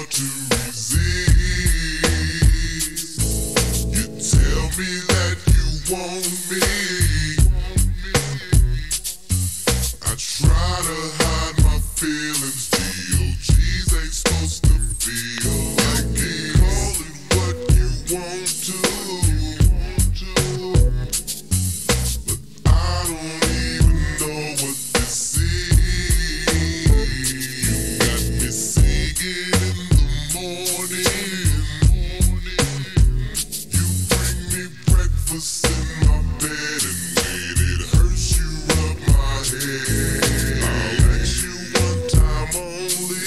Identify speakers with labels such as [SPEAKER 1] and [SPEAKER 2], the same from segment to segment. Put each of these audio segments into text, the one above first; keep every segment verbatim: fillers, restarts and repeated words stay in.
[SPEAKER 1] hard to resist. You tell me that you want me. I try to hide my feelings. G O Gs ain't supposed to feel like it. Call it what you want to, but I don't even know what this is. You got me singing in the morning. You bring me breakfast in my bed, and when it hurts you rub my head. I'll ask you one time only,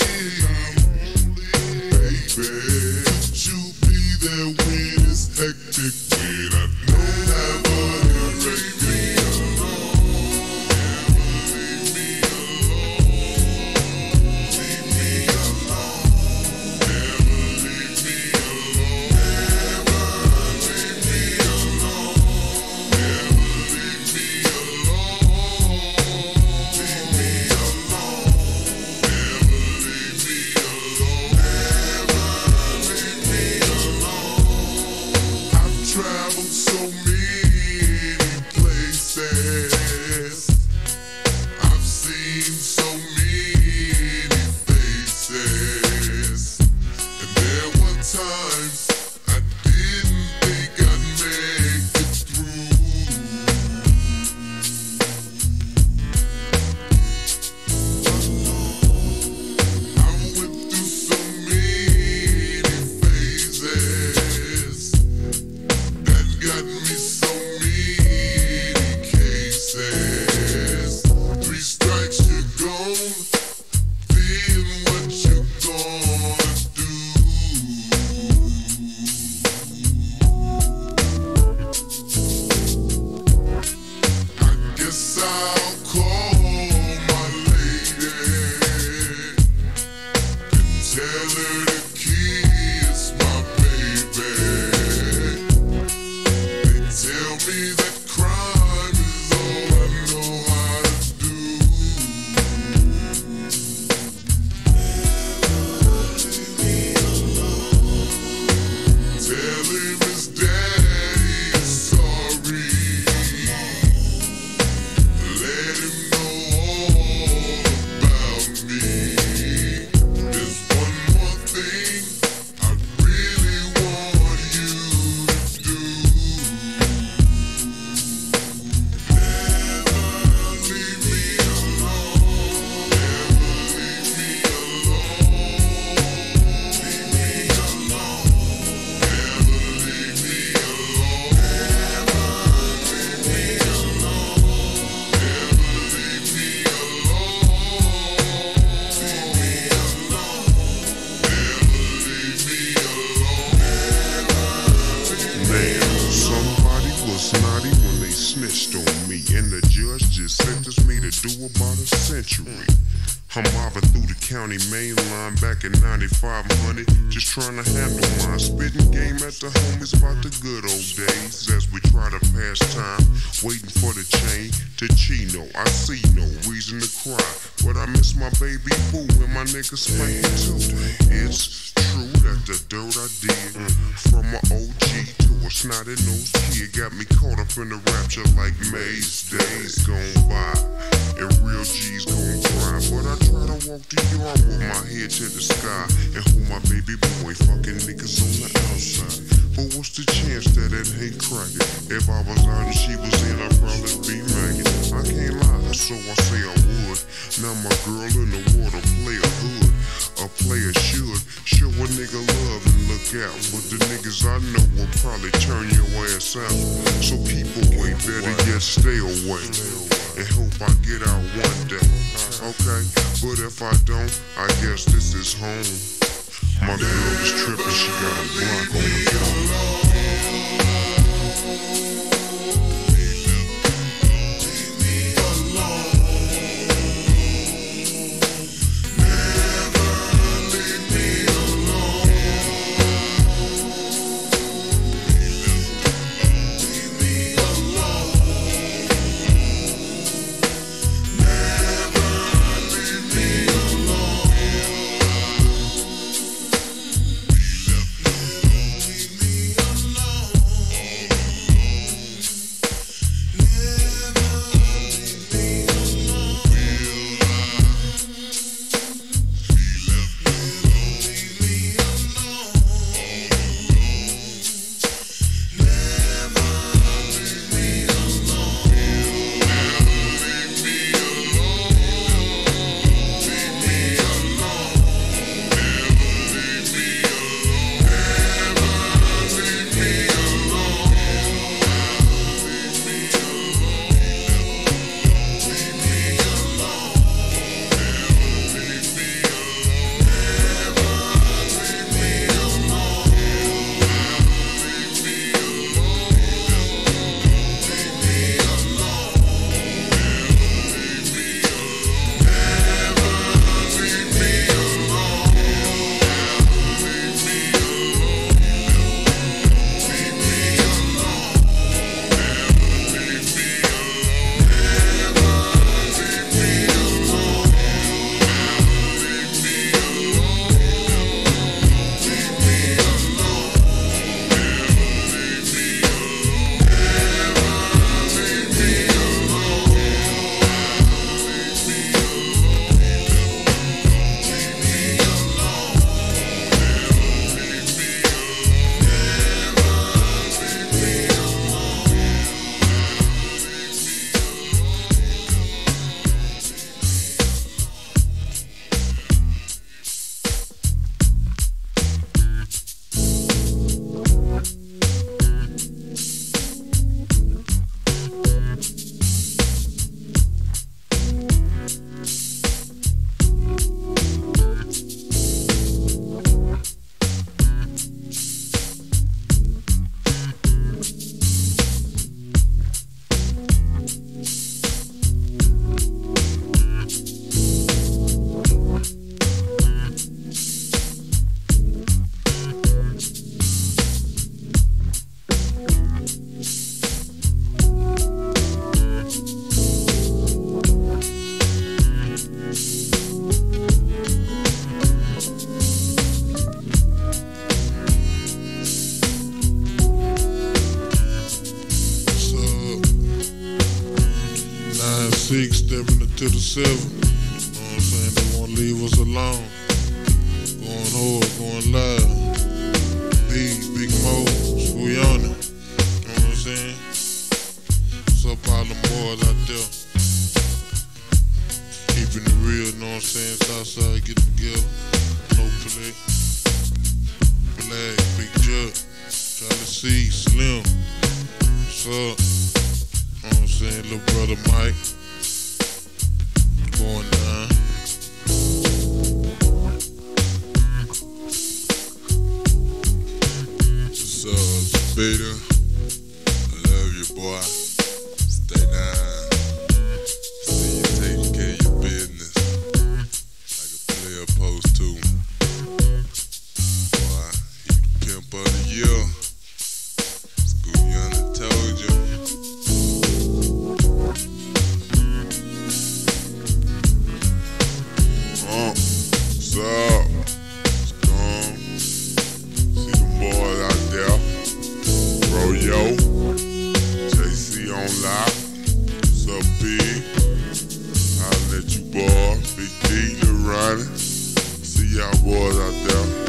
[SPEAKER 1] baby, could you be there when it's hectic, when I don't have a leave me alone, never leave me alone, leave me alone, never leave me alone, never leave me alone, never leave me alone, leave me alone, never leave me alone, never leave me alone. I've traveled so many places, I've seen so many faces, and there were times I didn't think I'd make it through. I went through so many phases that got me so many cases. Three strikes, you're gone. Then what you gonna do? I guess I'll call my lady and tell her to kiss my baby. They tell me that crime is all I know how to do. Tell him his daddy is sorry. Let him know all about me. There's one more thing I really want you to do. Never leave me alone. Never leave me alone. Leave me alone. Never leave me alone. Never leave me alone. Never leave me alone. Leave me alone. Never leave me alone. Man, somebody was naughty when they snitched on me, and the judge just sentenced me to do about a century. I'm mobbing through the county main line back in ninety-five hundred, just trying to handle my spitting game at the homies about the good old days. As we try to pass time, waiting for the chain to Chino. I see no reason to cry, but I miss my baby boo and my nigga Spanky too. It's true that the dirt I did, from my O G to a snotty nosed kid, got me caught up in the rapture like Maze. Days gone by, and real G's gon' cry, but I try to walk the yard with my head to the sky and hold my baby boy fucking niggas on the outside. But what's the chance that it ain't cracking? If I was out and she was in, I'd probably be maggot. I can't lie, so I say I would. Now my girl in the water play a hood. A player should show a nigga love and look out, but the niggas I know will probably turn your ass out. So keep away, better yet stay away, and hope I get out one day. Okay, but if I don't, I guess this is home. My girl is tripping, she got a block on the phone.
[SPEAKER 2] to the silver. You know what I'm saying? They won't leave us alone. Going hard, going live. Big, Big Mo, Squeon. You know what I'm saying? What's up, all them boys out there? Keeping it real, you know what I'm saying? Southside getting together. No play. Black, Big Jug, Charlie C, Slim. What's up? You know what I'm saying? Little brother Mike. Going down. What's up, Peter? I love you, boy. Stay down. See you taking care of your business like a player supposed to. Boy, you the pimp of the year. Squeon done told you. Uh, what's up? What's going? See them boys out there. Bro, yo. J C on lock. What's up, Big? I'll let you boy. Big D, Lil Ronnie. See y'all boys out there.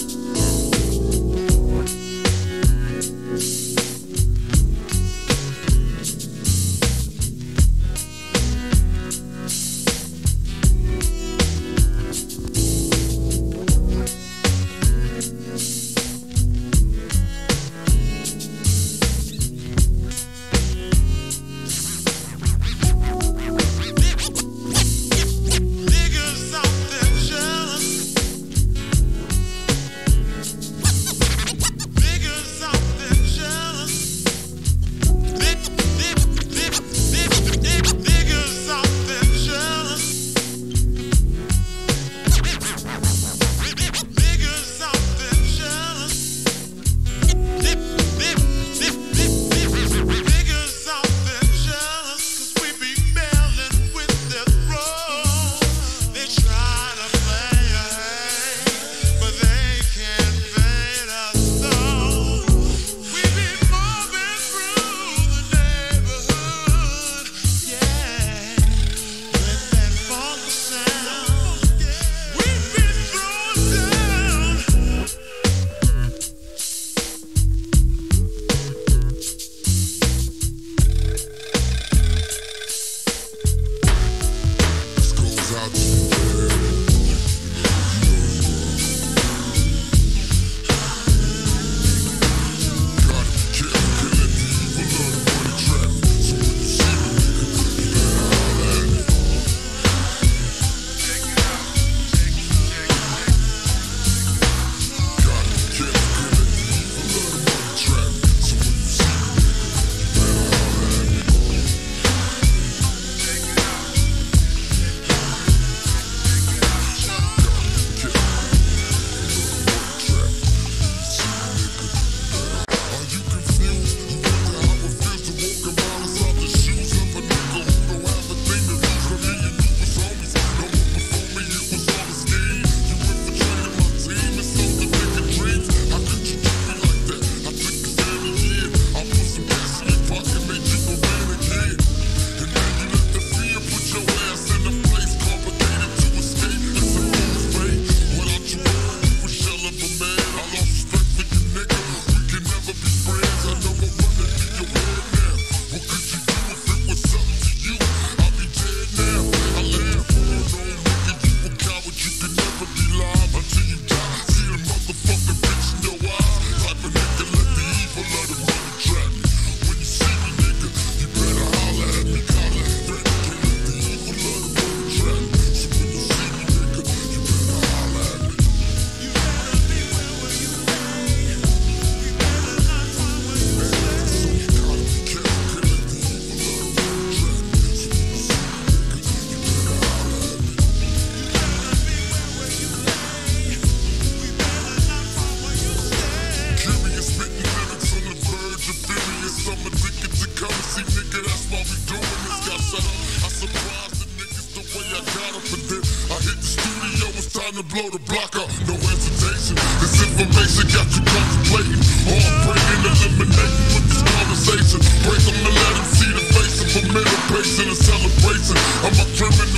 [SPEAKER 3] to blow the block up, no hesitation. This information got you contemplating. Heartbreaking, eliminating with this conversation. Break them and let them see the face of a middle patient, a celebration. I'm a criminal.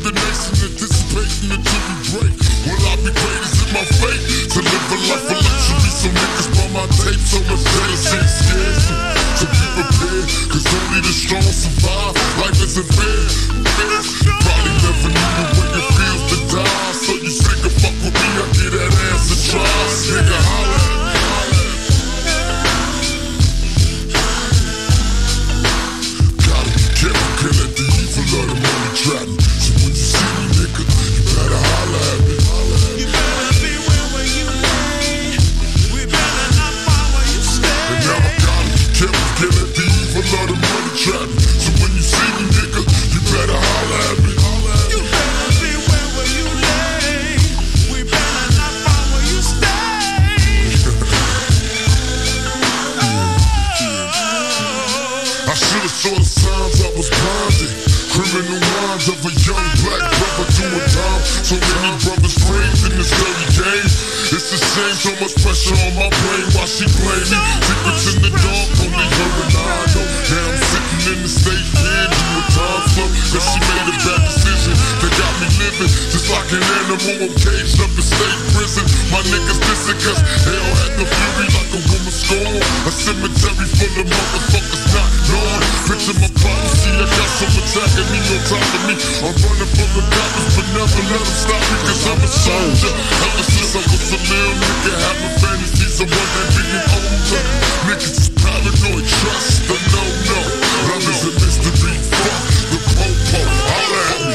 [SPEAKER 3] the nation, anticipating until we break. Will I be great? Is it my fate to live a life of luxury? So niggas buy my tape, so much jealousy and scares me. So be prepared, cause only the strong survive. Life isn't fair. You probably never knew the way it feels to die. So you think a fuck with me, I get that ass a try. Nigga, holla at me, holla at me. Gotta be careful, can't let the evil of the money trap me. So when you see me, nigga, you better holla at me.
[SPEAKER 4] You better beware where you lay. We better not fall where you stay.
[SPEAKER 3] And now I gotta be careful, can't let the evil of the money trap me. So when you see me, nigga, you better holla at me.
[SPEAKER 4] You better beware where you lay. We better not fall where you stay.
[SPEAKER 3] I should've saw the signs I was blinded. Criminal minds of a young black brother doing time. So many brothers framed in this dirty game. It's a shame, so much pressure on my brain. Why she blame me? Secrets in the dark, only her and I know. Now I'm sitting in the state pen, doing time slow. Cause she made a bad decision that got me living just like an animal. I'm caged up in state prison. My niggas dissing cause hell had the fury like a woman scorn. A cemetery full of motherfuckers not known. Picture my policy, I got some attacking me on top of me. I'm running from the cops, but never let them stop me cause I'm a soldier. Ever since I was a little nigga, having fantasies of one day being older. Niggas is paranoid, trust the no-no. Love is a mystery, fuck the po-po. Holla at me.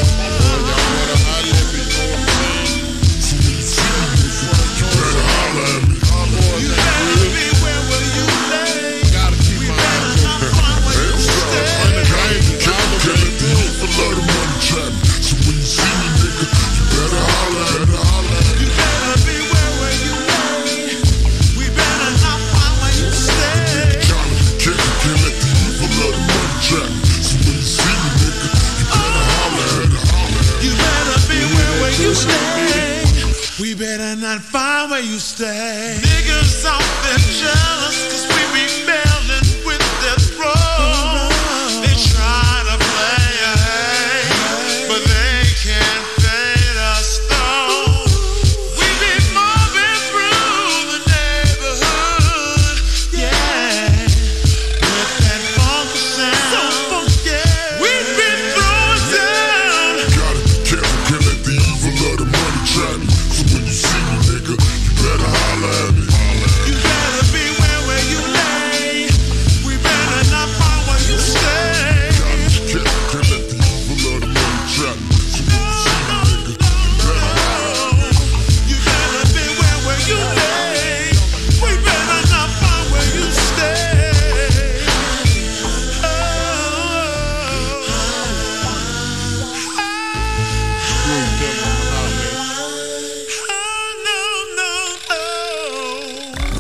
[SPEAKER 3] So when you see me, nigga, you better holla at me.
[SPEAKER 4] You better beware where you lay. We better not fall where you stay.
[SPEAKER 3] Can't let the evil of the money trap me. So when you see me, nigga, you better holla at me.
[SPEAKER 4] You better beware where you lay. We better not fall where you stay.
[SPEAKER 3] Can't let the evil of the money trap me. So when you see me, nigga, you better holla at me.
[SPEAKER 4] You better beware where you stay. We better not find where you stay. Niggas out there jealous cause we be building with their throat. They try to play a hey, but they can't fade us though. We be moving through the neighborhood, yeah, with that funky sound. So funky. We've been throwing down.
[SPEAKER 3] Gotta be careful, can't let the evil of the money trap me. So when you see me, nigga, you better holla at me.
[SPEAKER 4] You better beware where you lay. We better not fall where you stay.
[SPEAKER 3] Gotta be careful, can't let the evil of the money trap me. So when you see me, nigga, you better holla at me.
[SPEAKER 4] You better beware where you lay. We better not fall where you stay. Oh, no, no, no.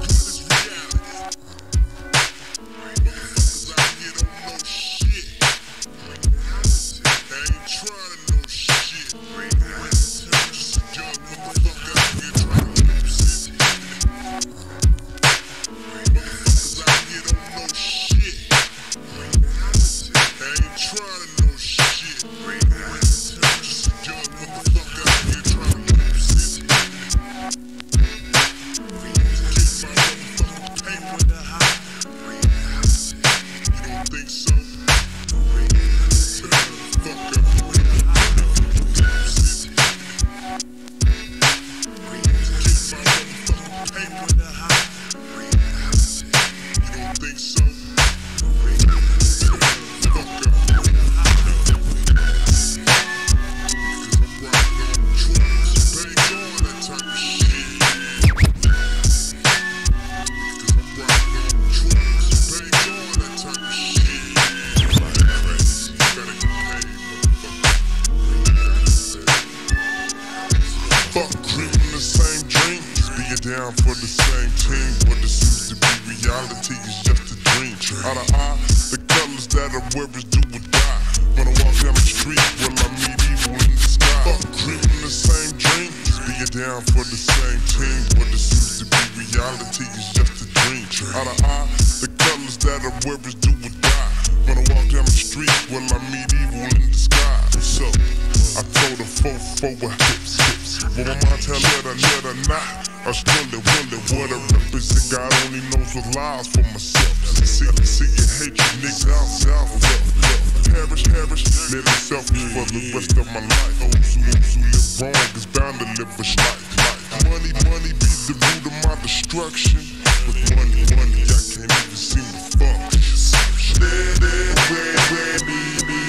[SPEAKER 3] Down for the same team, what it seems to be reality is just a dream. Out of eye, the colors that I wear is do or die. When I walk down the street, will I meet evil in the sky? Fuck dreaming the same dream, being down for the same team, what it seems to be reality is just a dream. Out of eye, the colors that I wear is do or die. When I walk down the street, will I meet evil in the sky? So four, four hips, hips. But my mind tell let her, let her not. I was wonder, wonder what I represent. God only knows what lies for myself. See, see you hate you niggas out south, left, perish, perish. Living selfish for the rest of my life. Those who, those who live wrong is bound to live a life. Money, money be the root of my destruction. With money, money, I can't even seem to function. There, there, where, where, me, me,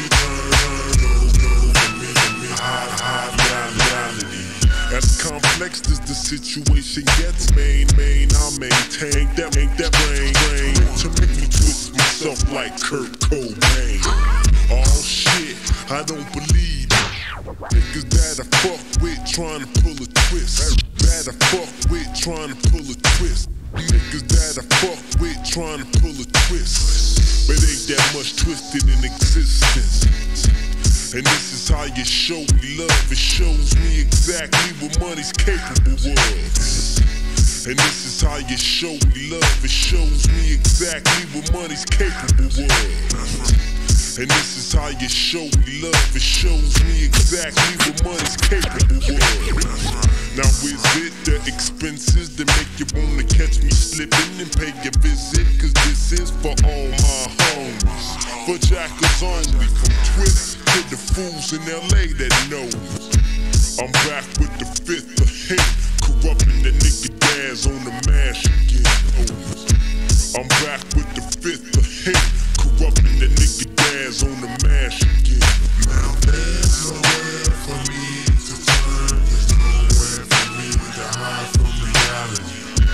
[SPEAKER 3] as complex as the situation gets, main, main, I maintain that, ain't that brain, brain to make me twist myself like Kurt Cobain. Oh shit, I don't believe it. Niggas that I fuck with trying to pull a twist. That I fuck with trying to pull a twist. Niggas that I fuck with trying to pull a twist. But ain't that much twisted in existence. And this is how you show me love. It shows me exactly what money's capable of. And this is how you show me love. It shows me exactly what money's capable of. And this is how you show me love. It shows me exactly what money's capable of. Now is it the expenses that make you wanna catch me slipping and pay a visit? Cause this is for all my homies, for jackals only, from Twist to the fools in L A that know. I'm back with the fifth of him, corrupting the nigga dads on the mash again. Oh. I'm back with the fifth of him, corrupting the nigga dads on the mash again. Now there's nowhere for me to turn, there's nowhere for me to hide from reality.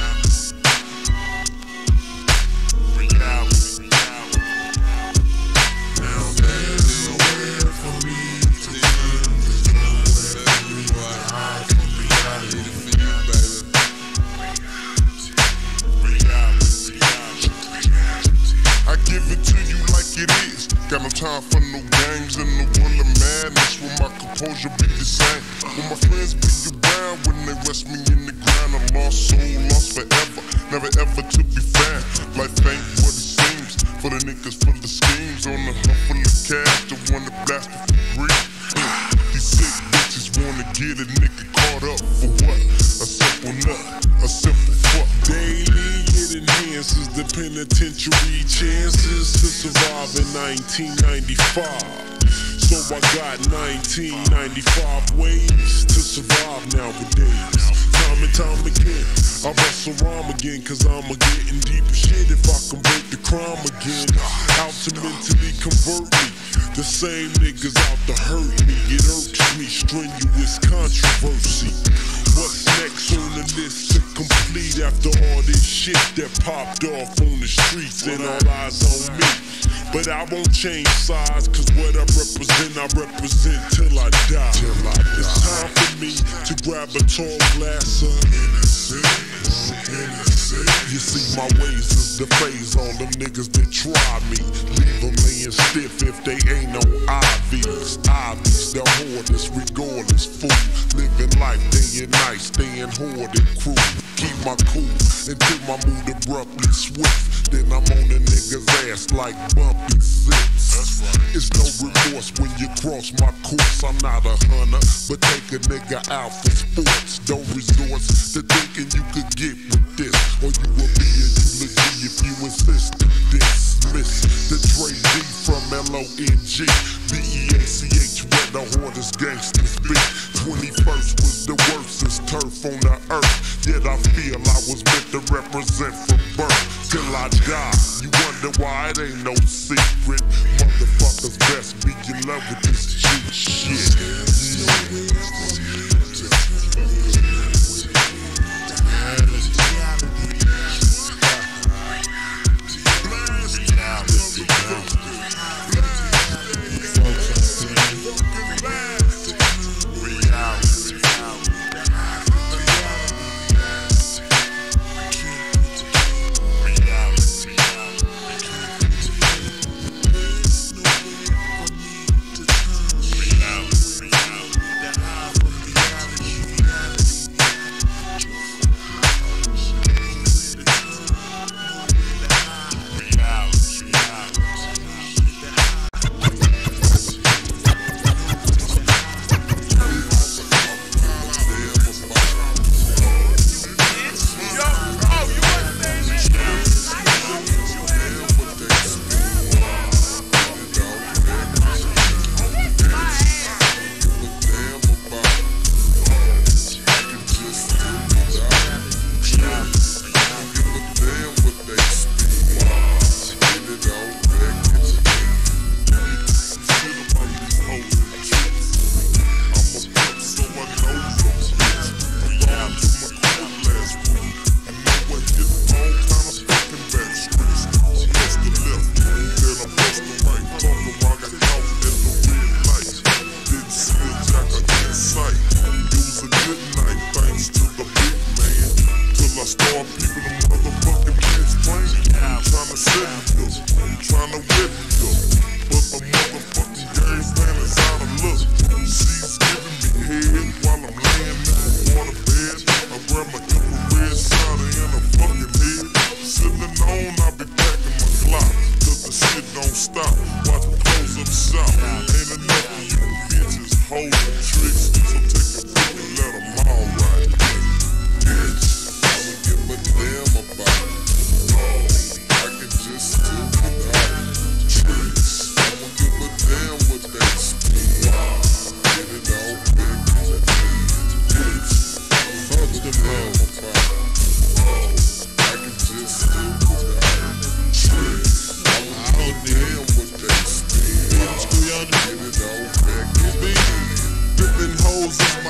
[SPEAKER 3] Reality. Now there's nowhere for me to turn, there's nowhere for me to hide from reality. Reality. I give it to you like it is. Got no time for no games and no one of madness. When my composure be the same. When my friends be around, when they rest me in the ground, a lost soul, lost forever, never ever to be found. Life ain't what it seems for the niggas full of schemes on the hunt full of cash, the one that blast for free. These sick bitches wanna get a nigga caught up for what? A simple nut, a simple fuck. Daily it enhances the penitentiary chances to survive in nineteen ninety-five. So I got nineteen ninety-five ways to survive nowadays. Time and time again, I bust a rhyme again, cause I'm a getting deeper shit if I can break the crime again. Out to mentally convert me, the same niggas out to hurt me. It irks me, strenuous controversy. What's next on the list to complete after all this shit that popped off on the streets and all eyes on me? But I won't change sides, cause what I represent, I represent till I die. Till I die. It's time for me to grab a tall glass of you see my ways is the phase, all them niggas that try me, leave them laying stiff if they ain't no I Vs. I Vs, they're hoarders, regardless, fool. Living life day and night, staying hoarded crew. Keep my cool until my mood abruptly swift. Then I'm on the nigga's ass like bumpy zips. It's no remorse when you cross my course. I'm not a hunter, but take a nigga out for sports. Don't resort to thinking you could get with this, or you will be a eulogy if you insist to dismiss the Dre D from L O N G. B E A C H, where the hardest gangsters be. twenty-first was the worst since turf on the earth. Yet I feel I was meant to represent from birth till I die. You wonder why it ain't no secret. Motherfuckers best be in love with this cheap shit. Yeah.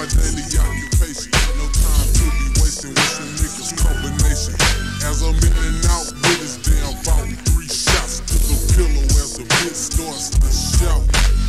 [SPEAKER 3] my daily occupation. No time to be wasting with some niggas combination. As I'm in and out with his damn vault, three shots to the pillow as the bitch starts to shout.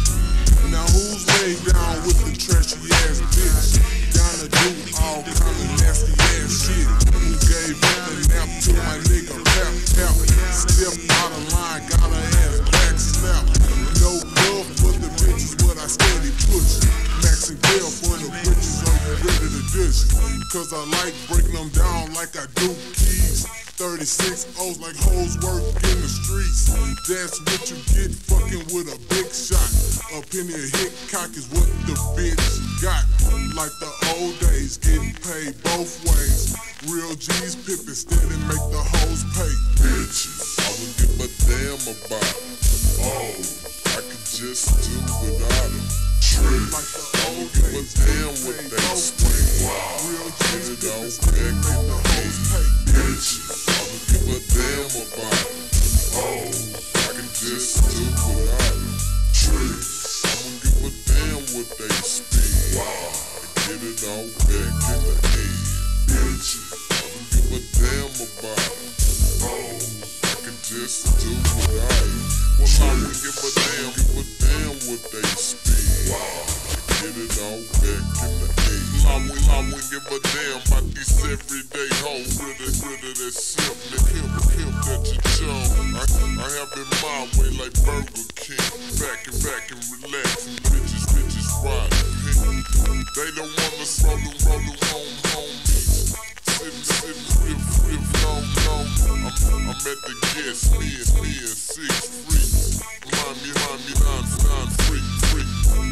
[SPEAKER 3] Now who's laid down with the trashy ass bitch? Down to do all kind of nasty ass shit. Who gave up the nap to my nigga Pap Pap? Stepped out of line, got her ass back snap. No love for the bitches, but I steady push. Max and Gail for the bitches, are you ready to dish? Cause I like breaking them down like I do keys. thirty-six O's like hoes work in the streets. That's what you get fucking with a big shot. A penny a hit cock is what the bitch got. Like the old days, getting paid both ways. Real G's pippin' steady make the hoes pay.
[SPEAKER 2] Bitches, I would give a damn about. Oh, I could just do without them.
[SPEAKER 3] Like the
[SPEAKER 2] I
[SPEAKER 3] old
[SPEAKER 2] would give a
[SPEAKER 3] days,
[SPEAKER 2] damn
[SPEAKER 3] getting
[SPEAKER 2] what
[SPEAKER 3] paid
[SPEAKER 2] they
[SPEAKER 3] both
[SPEAKER 2] speak.
[SPEAKER 3] ways.
[SPEAKER 2] Wow,
[SPEAKER 3] Real
[SPEAKER 2] get
[SPEAKER 3] G's
[SPEAKER 2] it
[SPEAKER 3] pippin'
[SPEAKER 2] out
[SPEAKER 3] steady
[SPEAKER 2] back
[SPEAKER 3] make
[SPEAKER 2] in
[SPEAKER 3] the
[SPEAKER 2] the
[SPEAKER 3] hoes
[SPEAKER 2] head.
[SPEAKER 3] pay.
[SPEAKER 2] Bitches, I would give a damn about. Oh, I could just do without them. Tricks, I would give a damn what they speak. Wow, get it out back in the head. Bitches, I would give a damn about them. Oh, I could just do without them. Well, I wouldn't give a damn, give a damn what they speak. Wow, get it out back in the head. I wouldn't, I wouldn't give a damn about these everyday hoes. Rid of, rid of that simp, pimp, pimp that you chum. I, I have been my way like Burger King. Back and back and relaxing, bitches, bitches riding pink. They don't want us rollin', rollin' home, homies. Sitting, sitting, real, real, long, long. I'm, I'm at the guest, me and, me and six freaks. Mind me, mind me, nine, nine, freak, freak.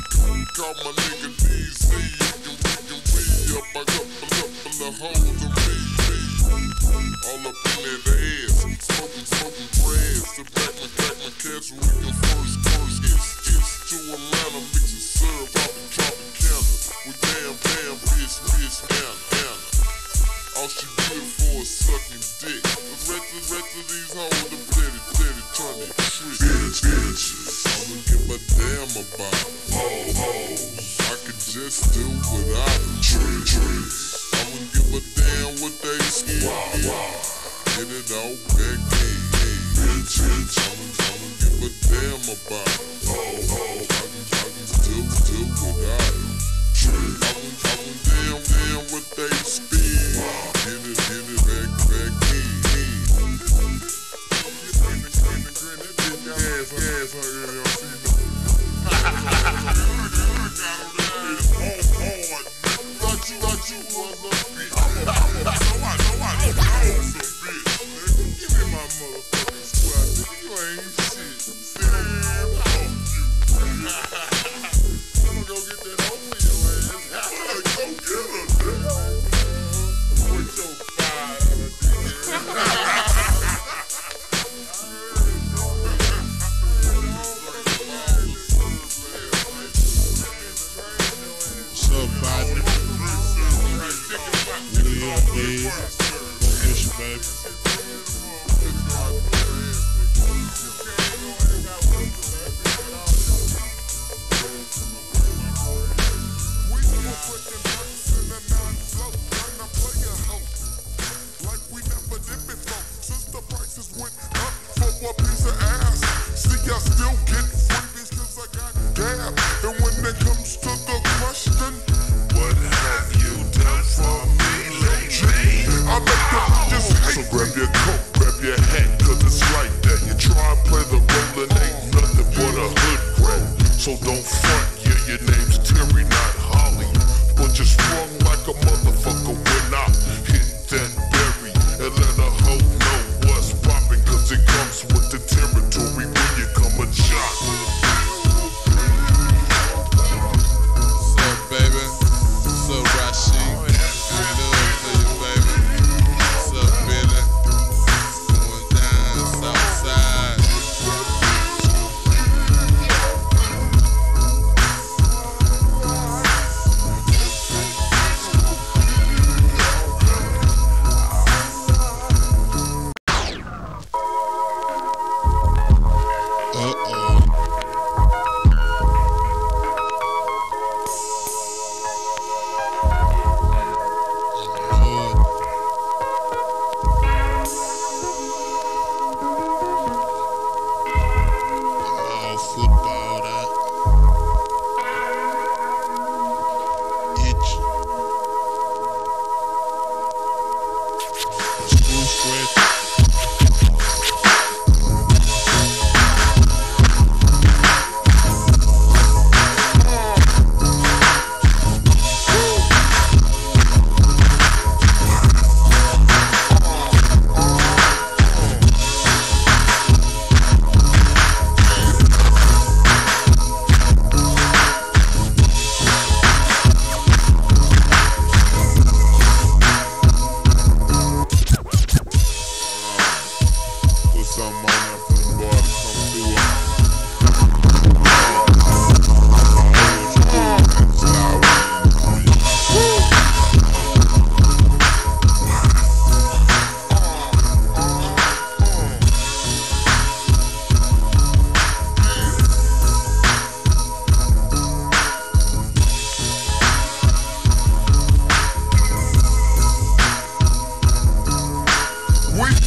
[SPEAKER 2] Call my nigga D Z, you can, we can re up. I got a couple of hoes of me, me. All up in that ass, smoking, smoking grass. Sit back and crack my cash so we can first, first get, get to Atlanta, mixing syrup out in Tropicana. We damn, damn, bitch, bitch, Anna, Anna. All she good for is sucking dick. The rest, the rest of these hoes, the daddy, daddy, turn it trick. Bitch, bitches, I would give a damn about them. Oh, oh, I could just do without them. Trick, tricks, I wouldn't give a damn what they skin. Wow, wow, get it all back in. Bitch, bitch, I wouldn't, I wouldn't give a damn about them. Oh, oh, I can, I can do, do without them. Trick, I wouldn't, I wouldn't damn, damn what they spin. Wow, get it, get it back, back in. Yes, yes, I really don't see me. Thought you, thought you was a bitch. No, I, no, I, no, I was a bitch. Nigga, give me my motherfucking squad, nigga. You ain't shit. Sit down, fuck you. I'm gonna go get that hoe for your ass. Go get her, nigga. Put your fire out of this.
[SPEAKER 3] Baby.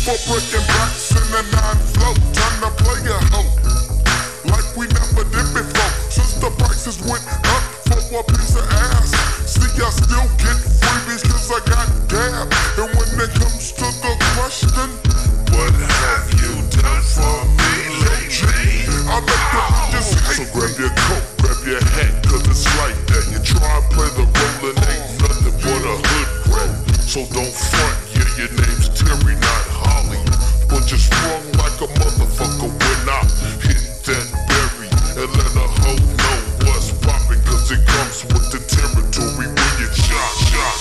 [SPEAKER 3] for breaking backs in the nine flow. Time to play a hoe like we never did before. Since the prices went up for a piece of ass, see I still get freebies cause I got gab. And when it comes to the question, what have you done for me lately? I make the bitches hate. So grab your coat, grab your hat, cause it's like that. You try and play the role and ain't nothing but a hood rat. So don't front, yeah, your name's Terry, not Holly. But you sprung like a motherfucker when I hit that berry. And let a hoe know what's poppin', cause it comes with the territory when you shot, shot.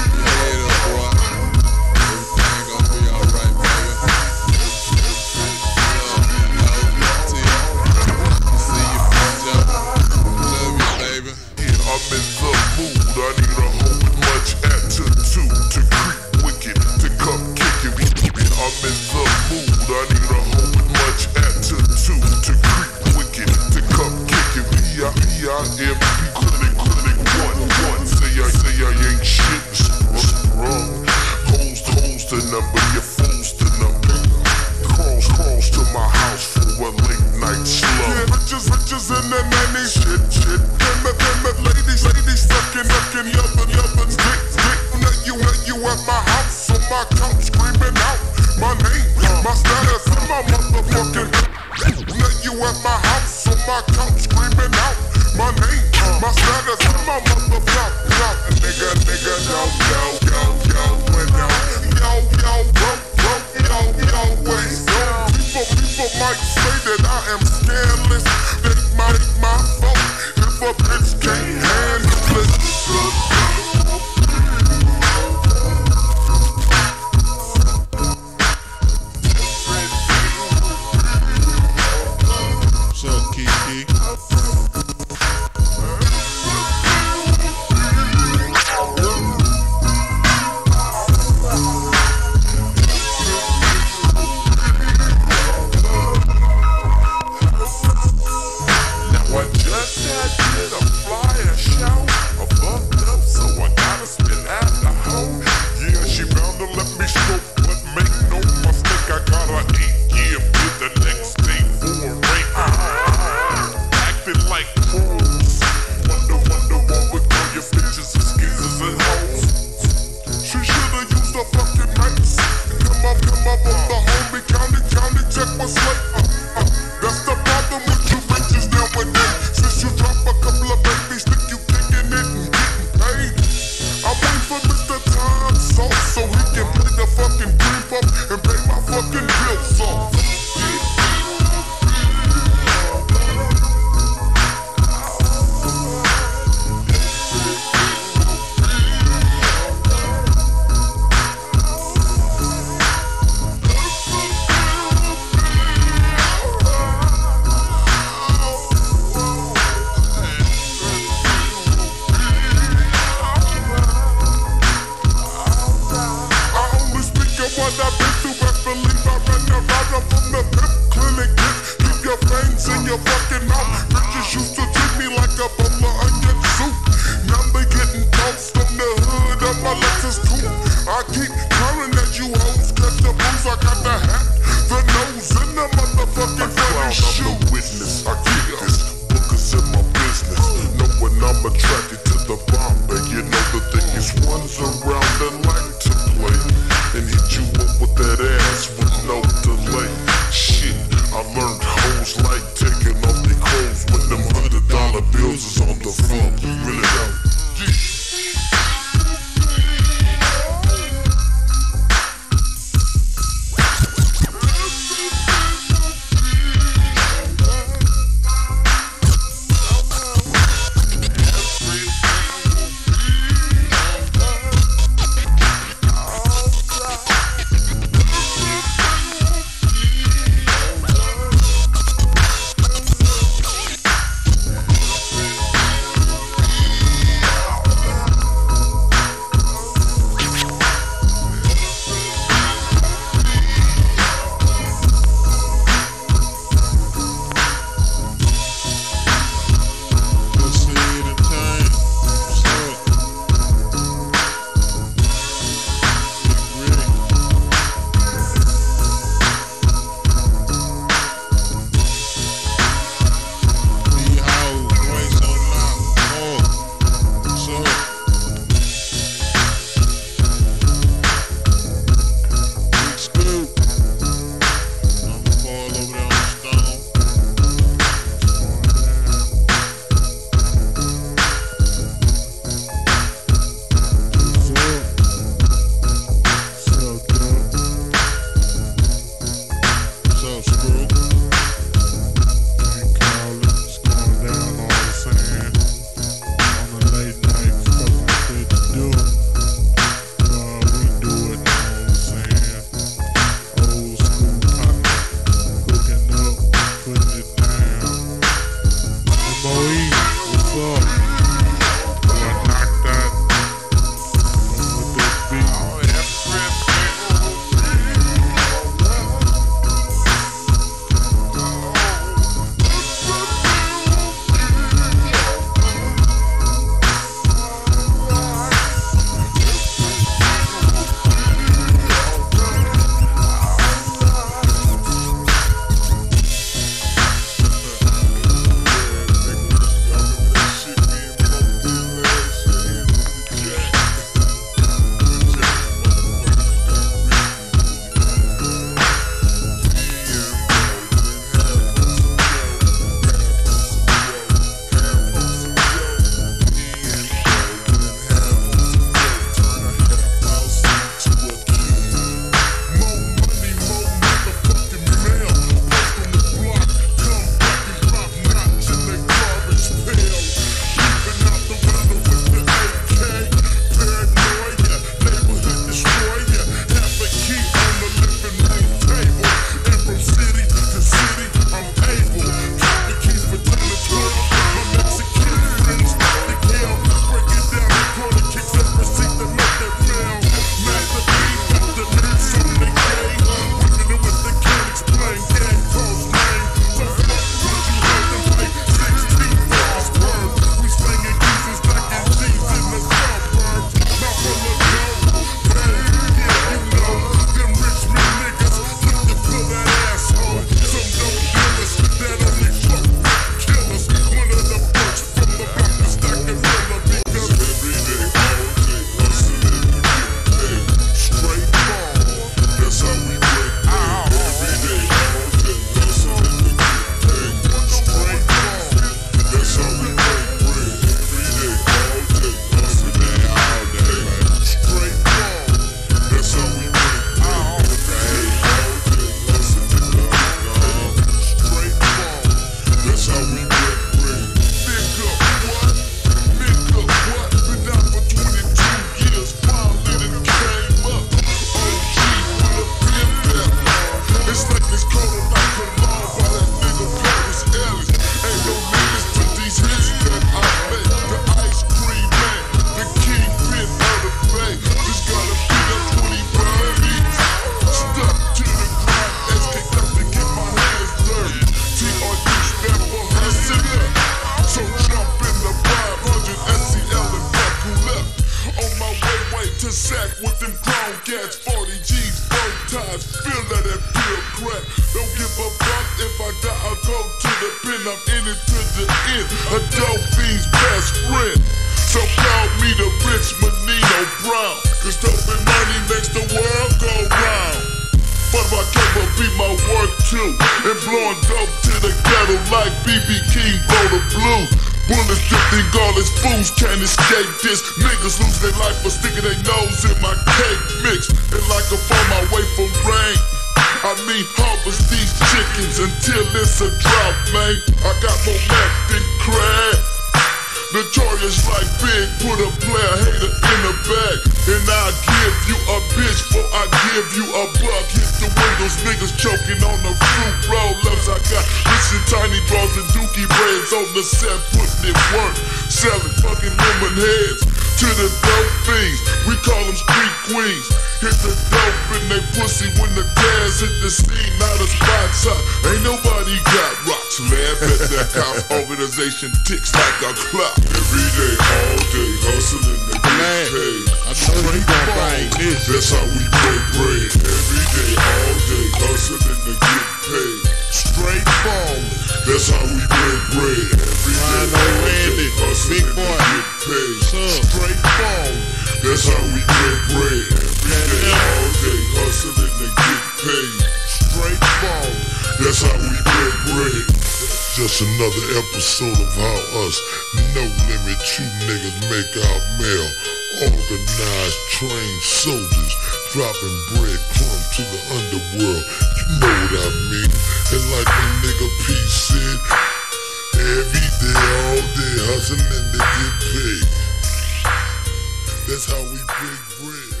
[SPEAKER 3] back with them grown cats, forty G's, bow ties, feel that that pill crack. Don't give a fuck if I die, I'll go to the pen, I'm in it to the end. A dope fiend's best friend. So call me the rich Menino Brown, cause dope and money makes the world go round. But if I can't be my work too, and blowing dope to the ghetto like B B King blow the blues. Bullets drifting, godless fools can't escape this. Niggas lose their life for sticking their nose in my cake mix. And like a phone my way from rain, I mean harvest these chickens until it's a drought, man. I got more meth than crab. Notorious like Big, put a player hater in a bag. And I'll give you a bitch before I give you a buck. Hit the windows, niggas choking on the fruit roll-ups. I got rich and tiny bras and dookie braids on the set, putting it work. Selling fucking lemon heads to the dope fiends. We call them street queens. Hit the dope in they pussy when the gas hit the scene. Not a spot shot. Ain't nobody got rocks. Laugh at that cop organization ticks like a clock. Every day, all day, hustling to get paid.
[SPEAKER 2] I know you gon' bang this.
[SPEAKER 3] That's how we break bread. Every day, all day, hustling to get paid. Straight ballin'. That's how we break bread. Every day, all day, hustling to get paid. Straight ballin'. That's how we break bread. Every day, all day, hustling to get paid. Straight ballin'. That's how we break bread. Just another episode of how us, no limit, true niggas make our mail. Organized, trained soldiers, dropping breadcrumbs to the underworld. You know what I mean. And like my nigga P said, every day, all day, hustling to get paid. That's how we break bread.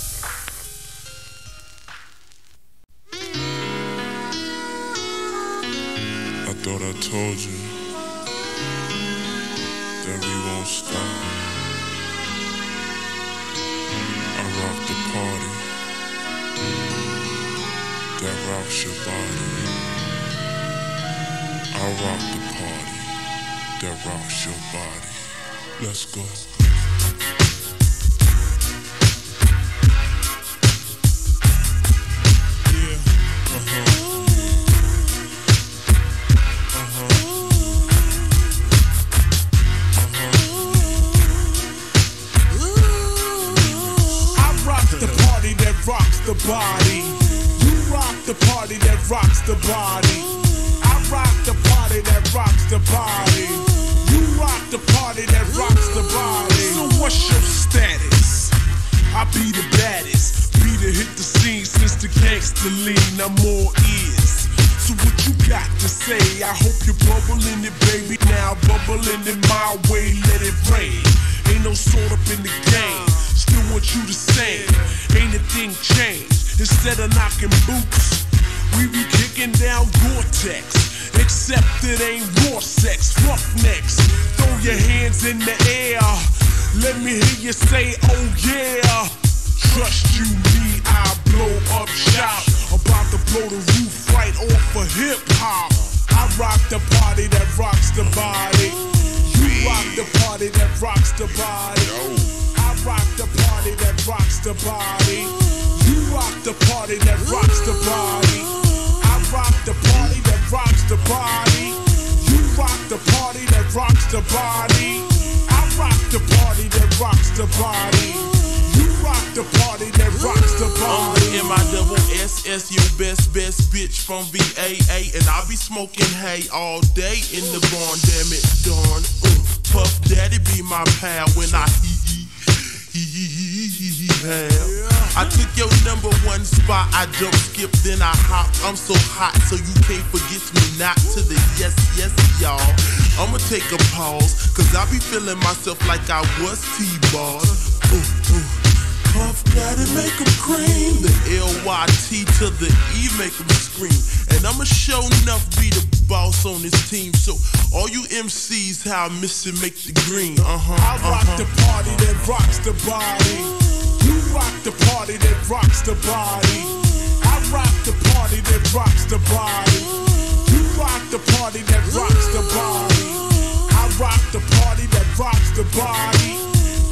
[SPEAKER 5] I thought I told you that we won't stop. I rock the party that rocks your body. I rock the party that rocks your body. Let's go.
[SPEAKER 6] The body, you rock the party that rocks the body. I rock the party that rocks the body. You rock the party that rocks the body. So what's your status? I be the baddest, be the hit the scene since the gangster lean. I'm all ears. So what you got to say? I hope you're bubbling it, baby. Now bubbling it my way, let it rain. Ain't no sort up in the game. Still want you to sing. Ain't a thing changed. Instead of knocking boots, we be kicking down Gore-Tex. Except it ain't raw sex. Roughnecks, throw your hands in the air. Let me hear you say, oh yeah. Trust you me, I blow up shop. About to blow the roof right off of hip hop. I rock the party that rocks the body. You rock the party that rocks the body. I rock the party that rocks the body. You rock the party that rocks the body. I rock the party that rocks the body. You rock the party that rocks the body. I rock the party that rocks the body. You rock the party that rocks the body.
[SPEAKER 7] M I double S S, you best, best bitch from V A A. And I be smoking hay all day in the barn, damn it, darn. Uh, Puff Daddy be my pal when I hee hee, hee hee hee hee hee hee. I took your number one spot, I jump, skip, then I hop. I'm so hot, so you can't forget me not to the yes, yes, y'all. I'ma take a pause, cause I be feeling myself like I was T-Ball. Ooh, ooh. Puff Daddy make 'em cream. The L Y T to the E make 'em scream. And I'ma show enough be the boss on this team. So all you M Cs, how I miss it, make the green. Uh-huh,
[SPEAKER 6] I rock
[SPEAKER 7] uh-huh.
[SPEAKER 6] the party that rocks the body. You rock the party that rocks the body. I rock the party that rocks the body. You rock the party that rocks the body. I rock the party that rocks the body. You rock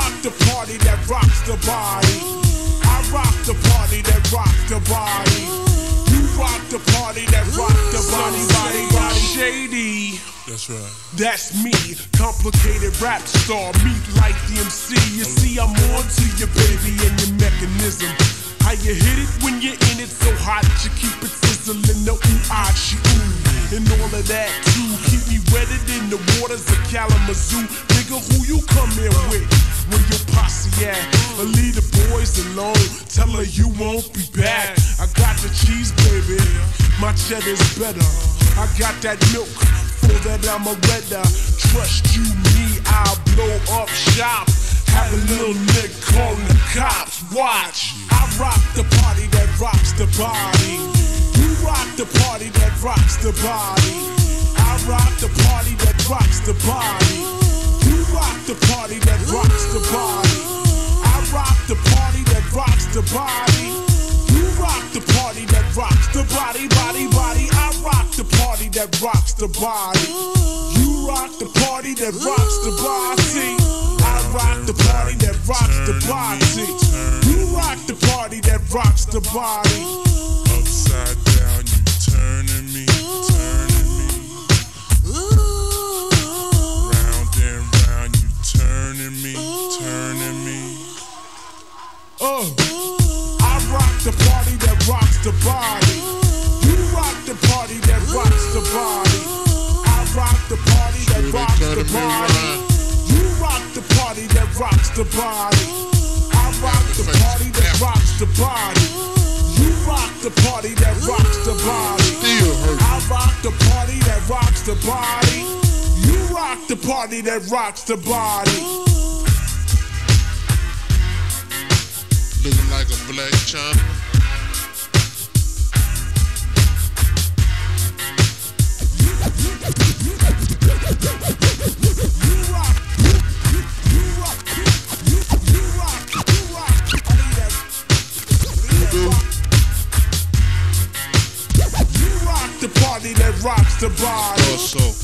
[SPEAKER 6] rock the party that rocks the body. I rock the party that rocks the body. You rock the party that rocks the body, body, body. Shady.
[SPEAKER 5] That's right.
[SPEAKER 6] That's me, complicated rap star, meet like the M C. You see, I'm on to your baby and your mechanism. How you hit it when you're in it so hot, you keep it sizzling, the ooh, ah, she ooh. And all of that too, keep me wetted in the waters of Kalamazoo. Nigga, who you come here with? Where your posse at? Or leave the boys alone, tell her you won't be back. I got the cheese, baby, my cheddar's better. I got that milk, for that I'm a redder. Trust you, me, I'll blow up shop. Have a little nigga call the cops, watch. I rock the party that rocks the body. You rock the party that rocks the body. I rock the party that rocks the body. You rock the party that rocks the body. I rock the party that rocks the body. You rock the party that rocks the body, body, body. I rock the party that rocks the body. You rock the party that rocks the body. I rock the party that rocks the body. You rock the party that rocks the body.
[SPEAKER 5] Upside down, you turning me, turning me. Round and round, you turning me, turning me.
[SPEAKER 6] Uh, I rock the party that rocks the body. You rock the party that rocks the body. I rock the party that rocks the body. You rock the party that rocks the body. I rock the party that rocks the body. You rock the party that rocks the body. I rock the party that rocks the body. You rock the party that rocks the body.
[SPEAKER 2] Looking like a black chump.
[SPEAKER 6] The party that rocks the body.
[SPEAKER 2] Also.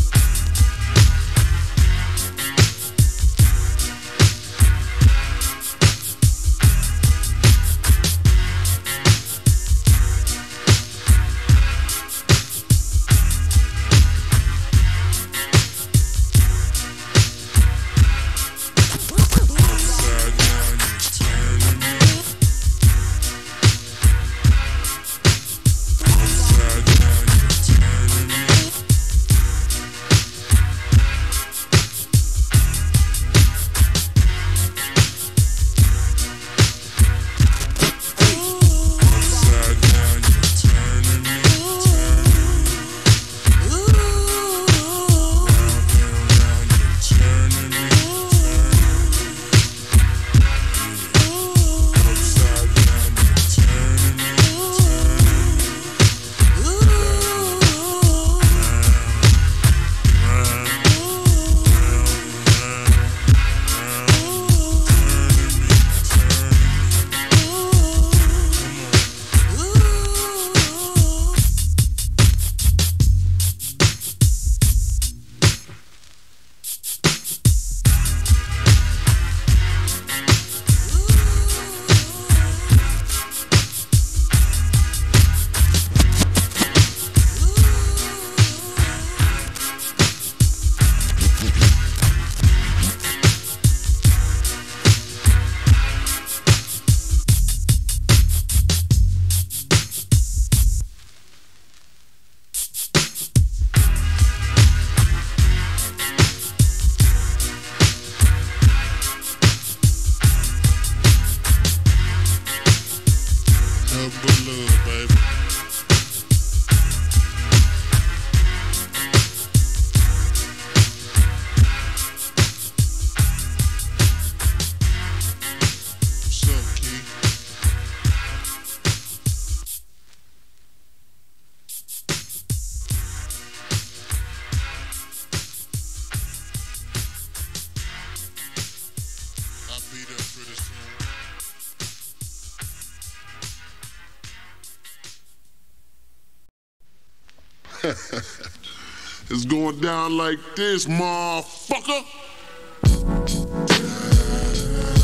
[SPEAKER 3] It's going down like this, motherfucker.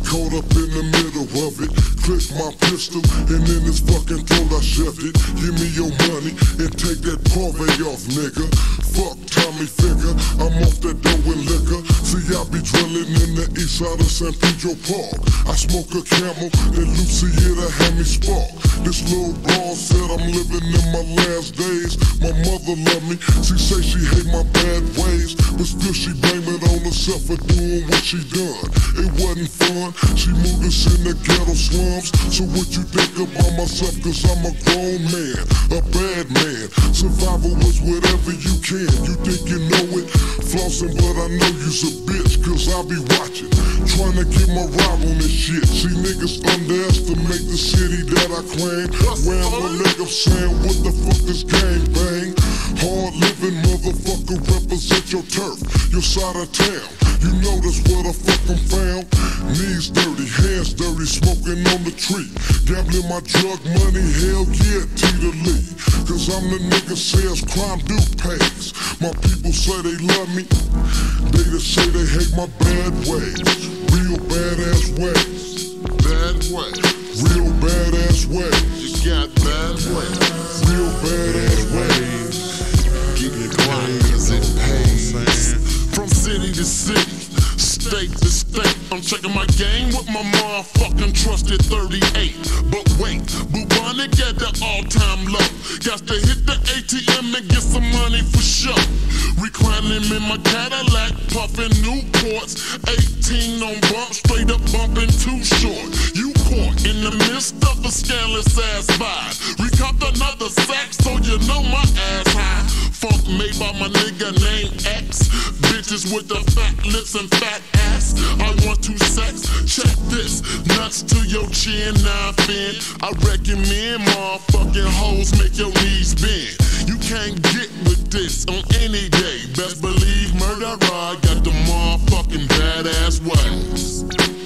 [SPEAKER 3] caught up in the middle of it. Click my pistol, and in his fucking throat I shoved it. Give me your money, and take that parve off, nigga. Fuck Tommy Figure, I'm off that dough and liquor. See, I be drilling in the east side of San Pedro Park. I smoke a Camel, and Lucy it'll have me spark. This little broad said I'm living in my last days. My mother love me, she say she hate my bad ways, but still she blame it on herself for doing what she done. It wasn't fun, she moved us in the ghetto slums. So what you think about myself, cause I'm a grown man, a bad man. Survival was whatever you can, you think you know it. Flossing, but I know you's a bitch, cause I be watching, trying to get my ride on this shit. See, niggas underestimate the city that I claim. Where I'm a leg up saying, what the fuck is gang bang? Hard living motherfucker, represent your turf, your side of town. You know that's what I fuck I'm found. Knees dirty, hands dirty, smoking on the tree. Gambling my drug money, hell yeah, T to Lee. Cause I'm the nigga says crime do pays. My people say they love me, they just say they hate my bad ways. Real badass ways.
[SPEAKER 2] Bad way.
[SPEAKER 3] Real badass ways.
[SPEAKER 2] You got bad ways.
[SPEAKER 3] Real badass ways.
[SPEAKER 2] Give it quiet cause it pays. From city to city, state to state, I'm checking my game with my motherfucking trusted thirty-eight. But wait, Bubonic at the all-time low. Got to hit the A T M and get some money for sure. Reclining in my Cadillac, puffing Newports, eighteen on bump, straight up bumping too short. You caught in the midst of a scandalous ass vibe. Recopped another sack, so you know my ass high. Funk made by my nigga named X. Bitches with the fat lips and fat ass. I want to sex. Check this. Nuts to your chin, now fin. I recommend motherfucking hoes make your knees bend. You can't get with this on any day. Best believe Murder Rod got the motherfucking badass ways.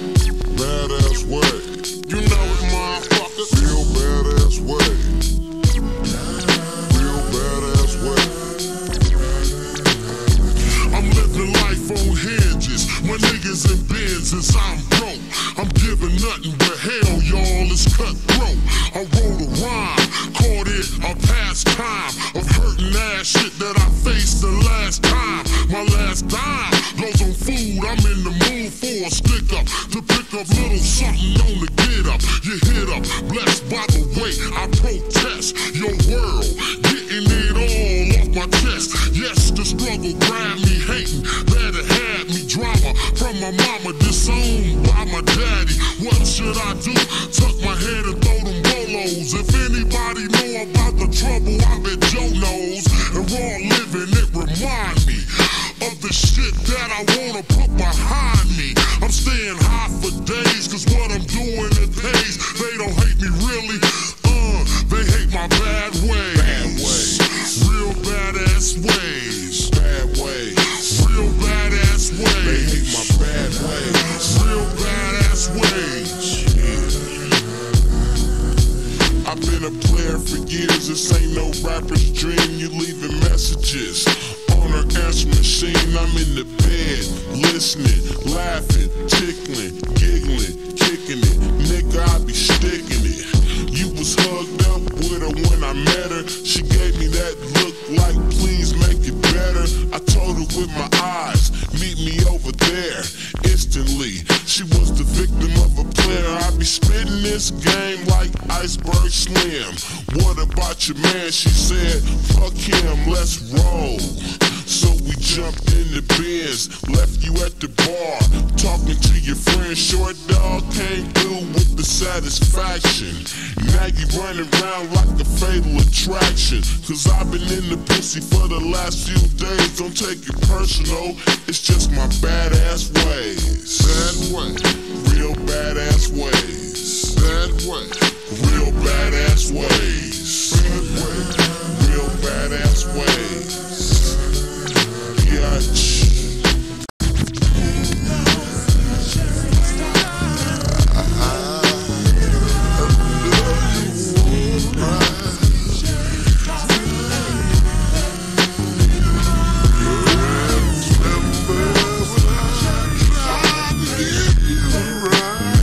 [SPEAKER 3] Badass way.
[SPEAKER 2] You know it, motherfuckers.
[SPEAKER 3] Real badass way. Real badass way.
[SPEAKER 2] I'm living life on hinges. When niggas in Benzes, I'm broke. I'm giving nothing but hell, y'all, it's cutthroat. I wrote a rhyme, called it a pastime of hurting ass shit that I faced the last time. My last dime goes on food, I'm in the mood for a stick up, to pick up little something on the get up. You hit up, blessed by the way I protest your world, getting it all off my chest. Yes, the struggle grabbed me hating, that it had me drama from my mama, disowned by my daddy. What should I do? Tuck my head and throw them bolos. If anybody know about the trouble, I bet Joe knows. And raw living, it remind me of the shit that I wanna put behind me. I'm staying high for days, cause what I'm doing it pays. They don't hate me really, uh, they hate my bad ways.
[SPEAKER 3] Bad ways.
[SPEAKER 2] Real badass ways.
[SPEAKER 3] Bad ways.
[SPEAKER 2] Real badass ways.
[SPEAKER 3] They hate my bad ways.
[SPEAKER 2] Real badass ways. I've been a player for years, this ain't no rapper's dream. You leaving messages on her answer machine. I'm in the bed, listening, laughing, tickling, giggling, kicking it. Nigga, I be sticking it. You was hugged up with her when I met her. She gave me that look like, please make it better. I told her with my eyes, meet me over there. Instantly, she was the victim of a player. I be spitting this game like Iceberg Slim. What about your man? She said, fuck him, let's roll. So we jumped in the Benz, left you at the bar, talking to your friend. Short dog came through with the satisfaction. Now you running around like a fatal attraction. Cause I've been in the pussy for the last few days. Don't take it personal, it's just my badass ways.
[SPEAKER 3] Bad way.
[SPEAKER 2] Real badass ways.
[SPEAKER 3] Bad way.
[SPEAKER 2] Real badass ways.
[SPEAKER 3] Bad way.
[SPEAKER 2] Real badass ways. Biatch.
[SPEAKER 3] Remember when I tried to get you right.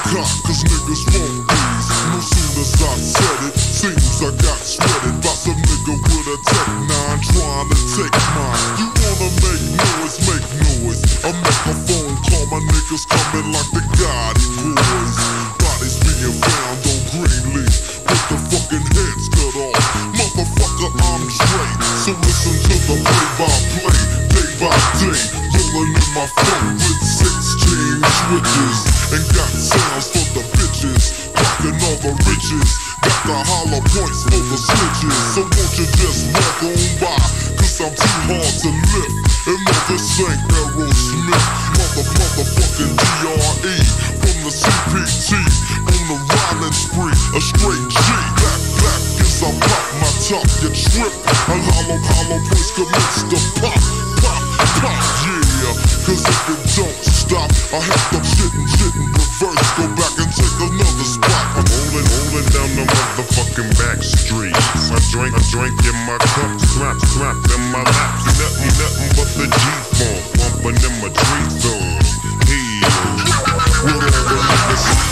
[SPEAKER 3] cock, cause niggas won't please. No soon as I said it, seems I got sweated by some nigga with a tech nine trying to take mine. You wanna make noise, make noise. I make a phone call, my niggas coming like the Gotti boys. Bodies being found on Greenleaf with the fucking heads cut off. Motherfucker, I'm Dre, so listen to the play-by-play, day by day. Rolling in my phone with sixteen switches and got sounds for the bitches, rockin' all the riches. Got the hollow points for the snitches, so won't you just walk on by, cause I'm too hard to lift. And no, this ain't Aerosmith, mother, motherfucking D R E from the C P T on the rhyming spree, a straight G. Black, black, as I pop my top, you trip. A hollow, hollow voice commence to pop, pop, pop, yeah. Cause if it don't stop, I have to shit and shit in reverse, go back and take another spot.
[SPEAKER 1] I'm rolling, rolling down the motherfucking back streets. I drink, I drink in my cup, strap, strap in my lap. Nothing, nothing but the G-funk, bumping in my tree zone. Hey, whatever niggas.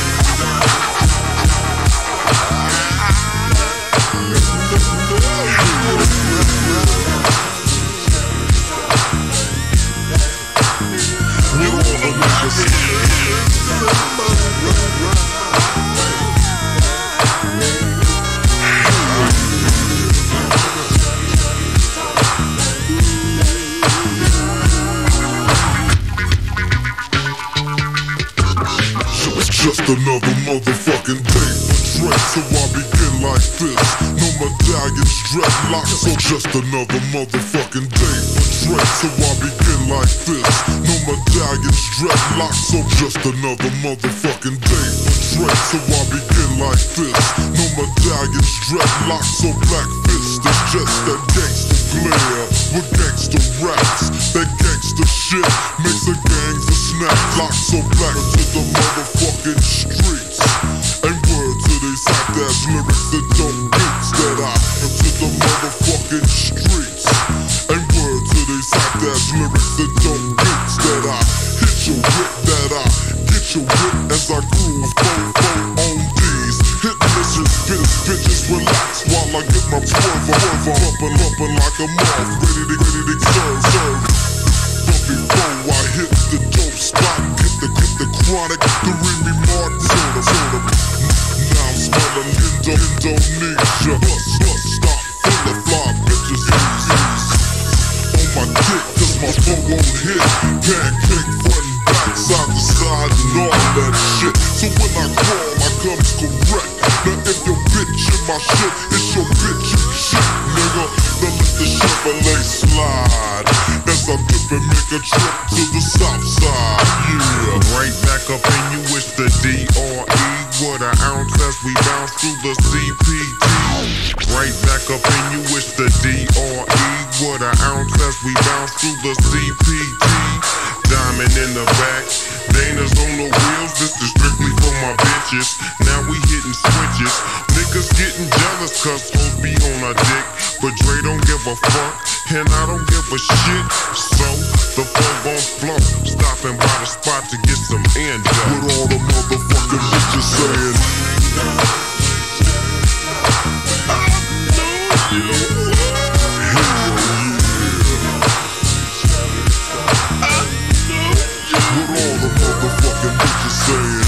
[SPEAKER 3] Just another motherfucking day for Dre, so I begin like this. No medallions, dreadlocks, so just another motherfucking day for Dre, so I begin like this. No medallions, dreadlocks, so just another motherfucking day for Dre, so I begin like this. No medallions, dreadlocks, so black fist is just that gangster glare with gangster raps. That gangster shit makes a gangster snap lock so black to the motherfucking streets. And word to these hot ass lyrics that don't beats that I to the motherfucking streets. And word to these hot ass lyrics that don't beats that I hit your whip, that I get your whip as I groove phone phone on these. Hit missiles, bitches, bitches, relax while I get my swerve on. Bumpin', bumpin' like a moth, ready to, ready to serve, serve. But before I hit the dope spot, get the, get the chronic, the Remy Martin soda, soda. Now I'm smelling Indo, Indonesia. Bus, bus, stop, full of fly bitches, ease, ease. On my dick, cause my phone won't hit. Pancake front and back, side to side, and all that shit. So when I crawl, I comes correct. Now if your bitch in my shit, it's your bitch in shit, nigga. Now let the Chevrolet slide as I dip and make a trip to the south side, yeah.
[SPEAKER 1] Right back up in you, it's the D R E. What an ounce as we bounce through the C P T. Right back up in you, it's the D R E. What an ounce as we bounce through the C P T. Diamond in the back, Dana's on the wheels. This is strictly for my bitches. Now we hitting switches. Niggas getting jealous cause hoes be on our dick. But Dre don't give a fuck, and I don't give a shit. So, the phone gon' flow, stopping by the spot to get some end up.
[SPEAKER 3] With all the motherfucking bitches saying I know you. With all the motherfucking bitches saying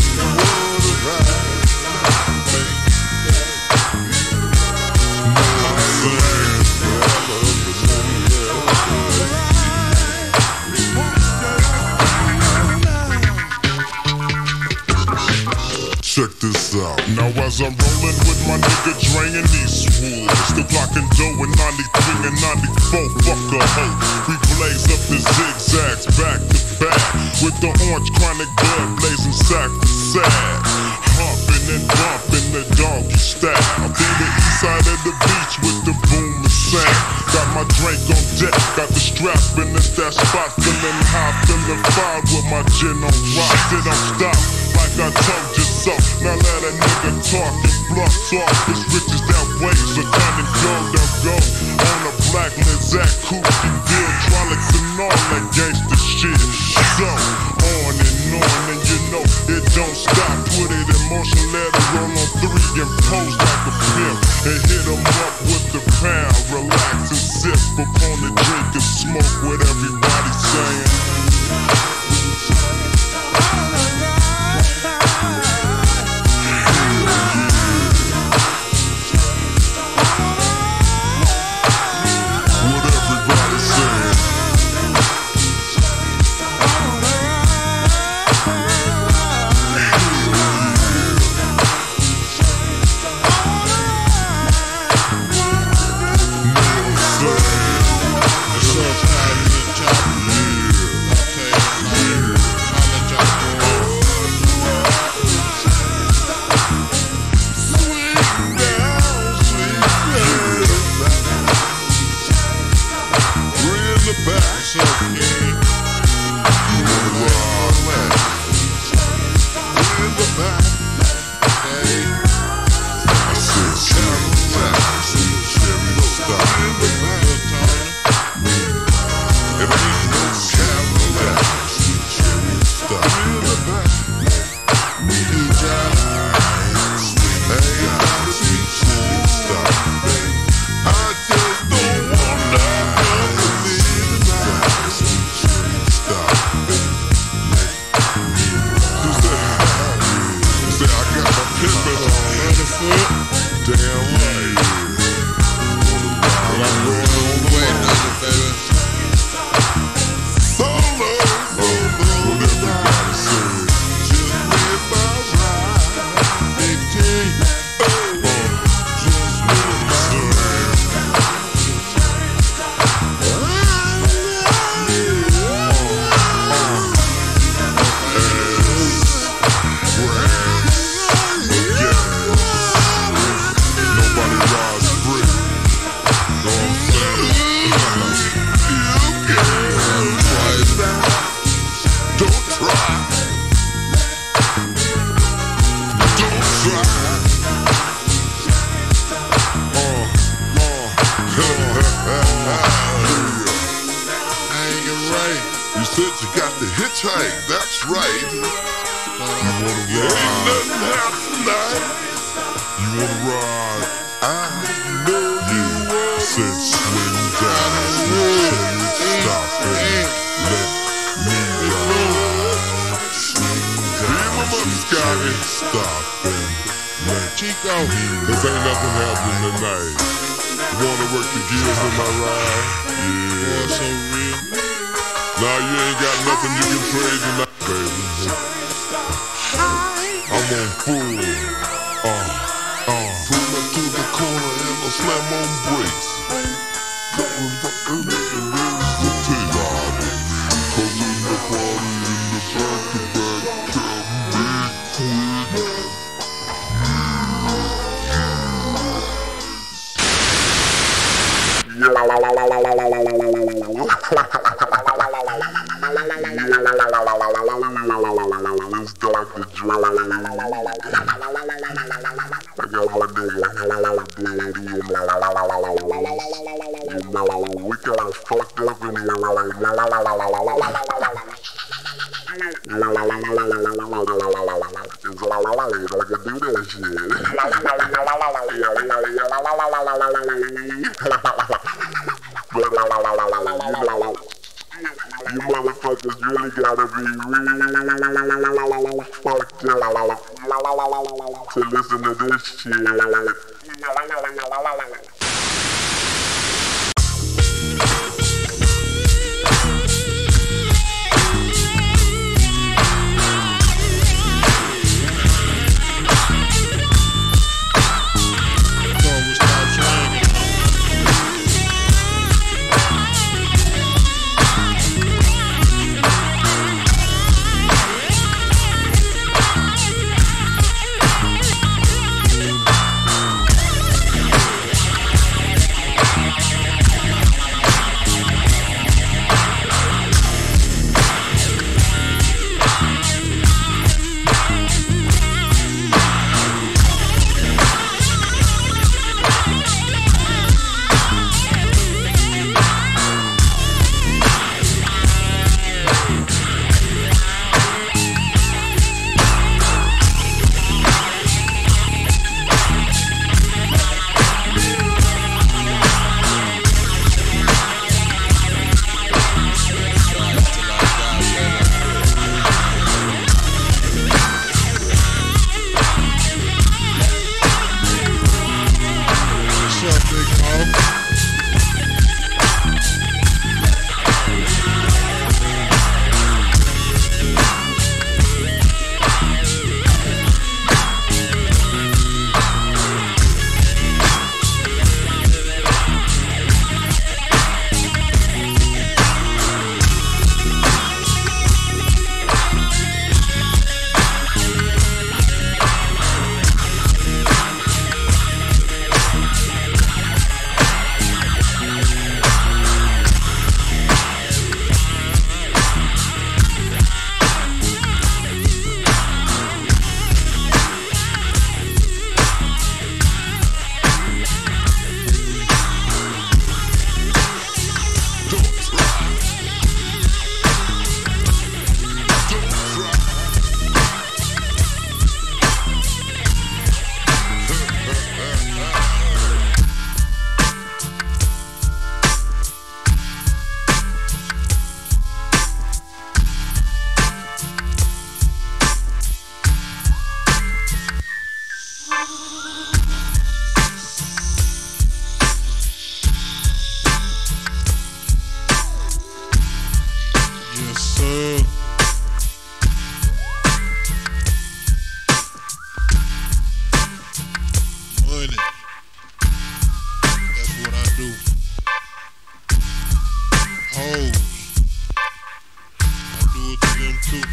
[SPEAKER 3] check this out.
[SPEAKER 2] Now as I'm rolling with my nigga Dre and Eastwood, still clocking dough in ninety-three and ninety-four, fuck a hoe. We blaze up the zigzags back to back, with the orange chronic blood blazing sack to sack. Humping and bumping the doggy style. Been the east side of the beach with the boom and sound. Got my drink on deck, got the strap in at that spot, feeling high, feeling fine with my gin on rock. They don't stop like I told you so. Now let a nigga talk and bluff talk. It's riches that waves are done and go, don't go. On a black Lizette, Coopy, Bill, Trollocs and all that gangsta shit. So, on and on, and you know it don't
[SPEAKER 3] pose like a pimp and hit him up with the pound. Relax and sip upon the drink and smoke what everybody's saying. You motherfuckers really gotta be real fucked up to listen to this shit.
[SPEAKER 5] Yes, sir. Money. That's what I do. Hoes. I do it to them too.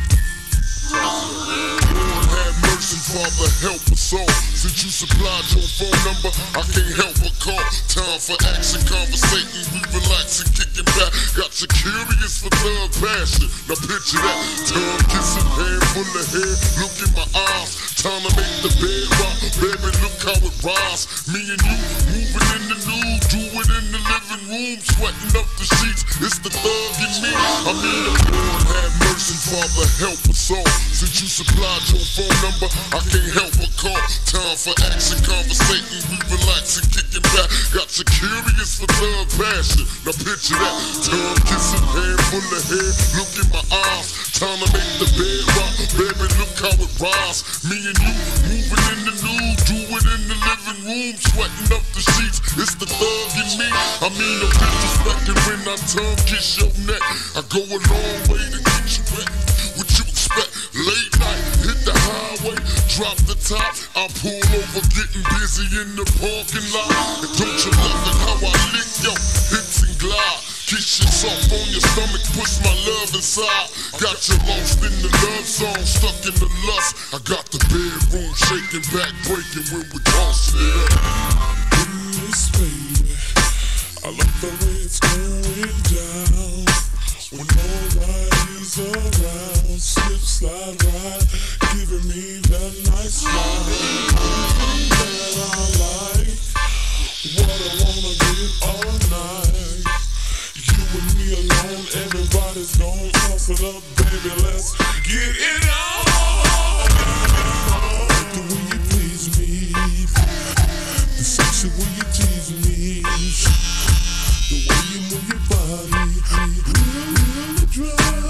[SPEAKER 3] Lord have mercy, Father, help us all. Since you supplied your phone number, I can't help but call. Time for action, conversating, we relaxing, kicking back. Got you curious for thug passion. Now picture that, tongue kissing, hand full of hair. Look in my eyes, time to make the bed rock. Baby, look how it rise. Me and you moving in the nude, do it in the living room, sweating up the sheets. It's the thug in me. I mean, the Lord have mercy, Father, help us all. Since you supplied your phone number, I can't help but call. Time for action, conversating, we relaxing, kicking back. Got you curious for thug passion. Now picture that, tongue kissing, hand full of hair. Look in my eyes, time to make the bed rock. Baby, look how it rise. Me and you moving in the nude, do it in the living room, sweating up the sheets. It's the thug in me. I mean, no disrespecting when I tongue kiss your neck. I go a long way to get you wet. What you expect? Late night, hit the highway, drop the top. I pull over, getting busy in the parking lot. And don't you love it how I lick your hips and glide? Kiss you soft on your stomach, push my love inside. Got you lost in the love song, stuck in the lust. I got the bedroom shaking, back breaking when we tossing it up.
[SPEAKER 6] Yes, baby, I love the way it's going down. When nobody's around, slip, slide, ride, giving me that nice ride that I like. What I wanna get all night. You and me alone, everybody's gone toss it up, baby. Let's get it on. The way you please me, the sexy way you tease me, the way you move your body. Your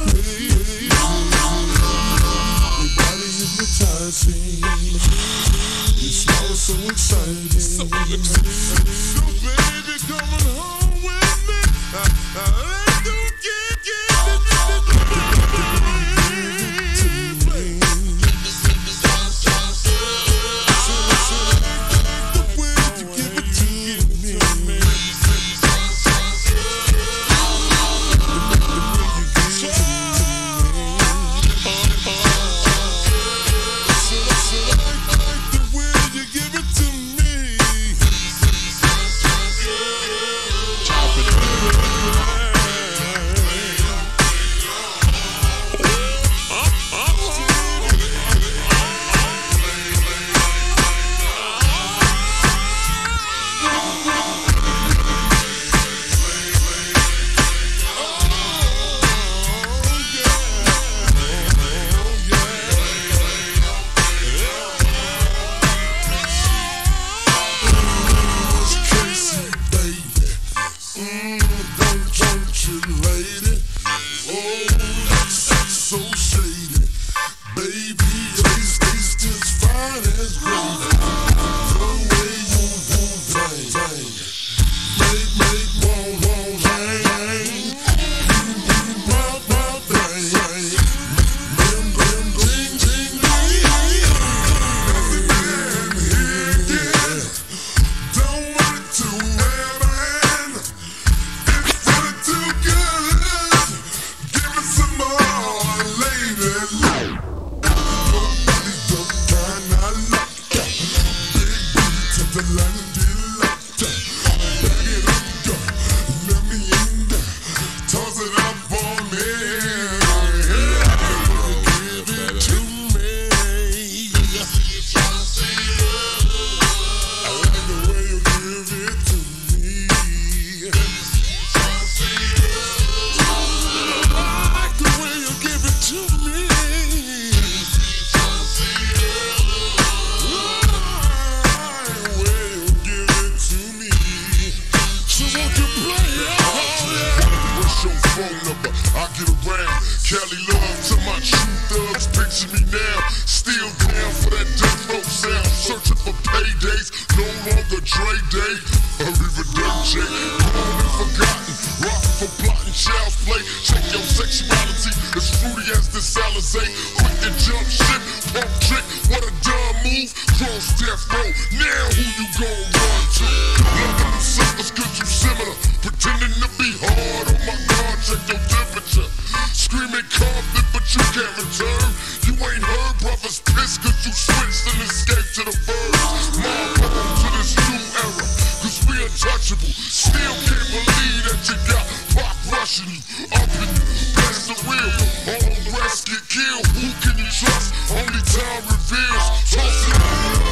[SPEAKER 6] body hypnotizing. Your smile is so exciting. So, so baby, come on home with me. I, I do get, get, get, get, get, get, get, get,
[SPEAKER 3] Cali love to my true thugs, picture me now. Still down for that death row sound. Searching for paydays, no longer Dre Day. Arrivederci, gone and forgotten. Rock for plotting, child's play. check your sexuality as fruity as the Alizé. Quick to jump ship, pump trick, what a dumb move. Cross death row, now who you gon' run to? Love them suckers cause you similar, pretending to be hard. Oh my God, check your temperature. Screaming confident but you can't return. You ain't heard brothers piss cause you switched and escaped to the birds. Mom, welcome to this new era, cause we untouchable. Still can't believe that you got Pac rushing you, up in you. That's the real, all the rest get killed. Who can you trust? Only time reveals. Toss it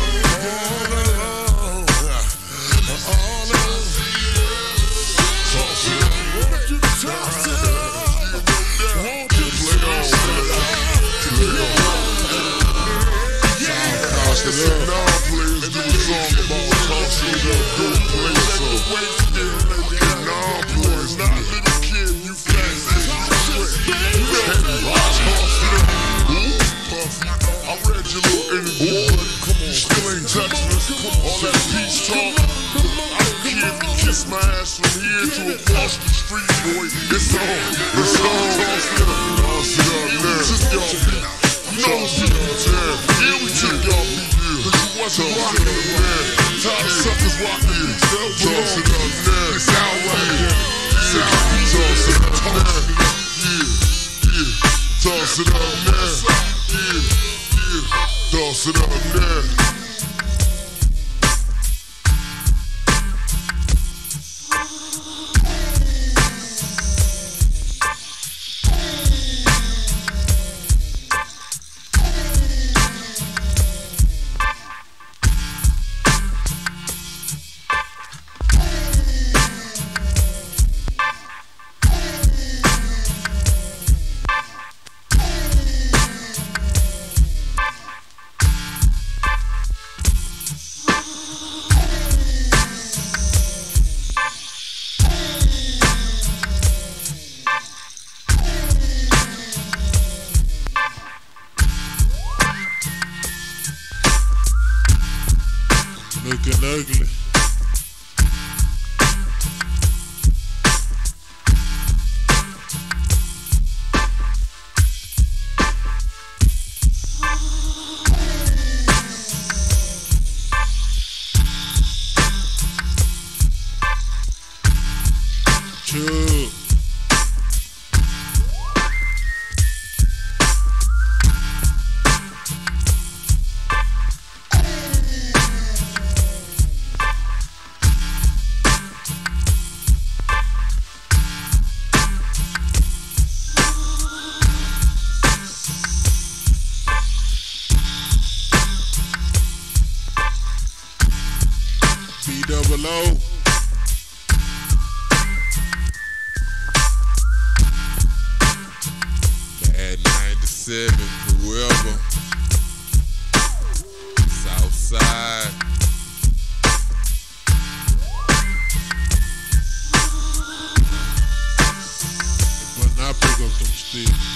[SPEAKER 3] It's a non-players do a song about tossing it up, go play some. Non-players, not little kid, you fancy. You heavy, toss it up. Puffy, I read your little interview, buddy. You still ain't touching us. All that peace talk. I don't care if you kiss my ass from here to across the street, boy. It's on, it's on. Toss it up, toss it up, man. Just y'all beat. You know what's in the jam. Yeah, we took y'all beat. What's up, rockin' it, man? Tired of suckers rockin' it. Toss it up, man. It's our way. Toss it up, man. Yeah, yeah. Toss it up, man. Yeah, yeah. Toss it up, man.
[SPEAKER 5] Looking ugly. True. B double O. Bad ninety-seven, whoever. Southside. But now pick up some sticks.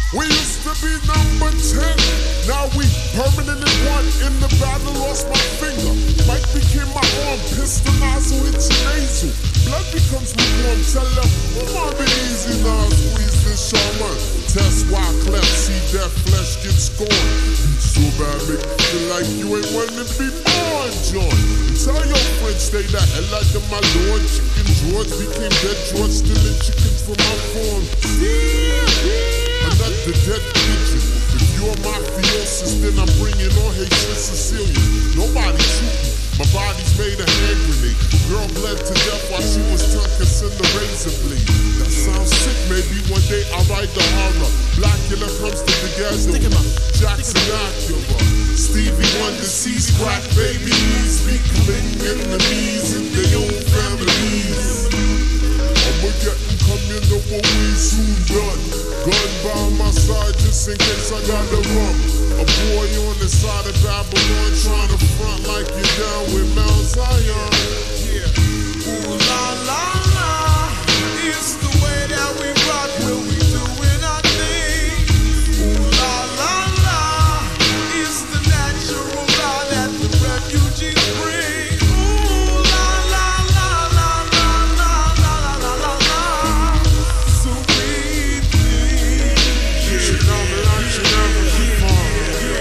[SPEAKER 3] We used to be number ten, now we permanently one. In the battle, lost my finger. Mike became my arm, pistol nozzle, it's nasal. Blood becomes lukewarm, tell them, oh, be easy now, squeeze this shaman. Test why cleft, see that flesh get scorned. Beat so bad, make you feel like you ain't wanting to be born, John. Tell your friends, stay the hell out of my lord. Chicken George became dead George, stealing chickens from my farm. Yeah, yeah. The dead pigeon. If you're mafiosis, then I'm bringing on Haitian Sicilian. Nobody shooting, my body's made a hand grenade. Girl bled to death while she was tucking in the razor blade. That sounds sick, maybe one day I'll write the horror. Blackula comes to the ghetto, Jackson Acura. Stevie Wonder sees crack babies becoming enemies in their own families. I'ma get them come, you know what we soon done. Gun by my side just in case I got the rum. A boy on the side of Babylon trying to front like you're down with Mount Zion. Yeah. Ooh la la la, it's the way that we rock when we doing our thing. Ooh la la la, it's the natural law that the refugees bring. Ooh la la la la la la la la la la. So we think you know me like you never before.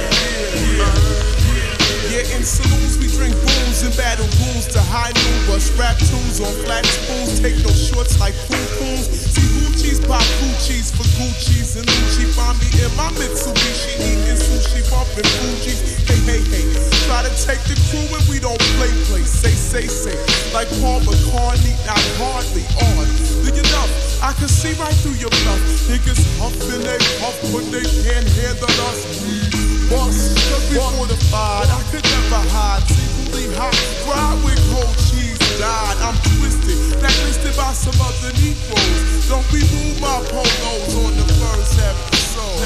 [SPEAKER 3] Yeah, in saloons we drink booze and battle goons to high noon, bust rap tunes on flat spoons, take no shorts like poo-poos. See Gucci's pop Gucci's for Gucci's and Lucci. Find me in my Mitsubishi eating sushi, bumping Fuji's. Hey, hey, hey, try to take the crew and we don't play, play. Say, say, say, like Paul McCartney, not hardly on. Do you know, I can see right through your bluff. Niggas huffing they puff, but they can't handle us. We bust, cause we fortified. I could never hide, secretly hot, fried with cold cheese. Died, I'm twisted, blacklisted by some other Negroes. Don't we move my polos on the first episode.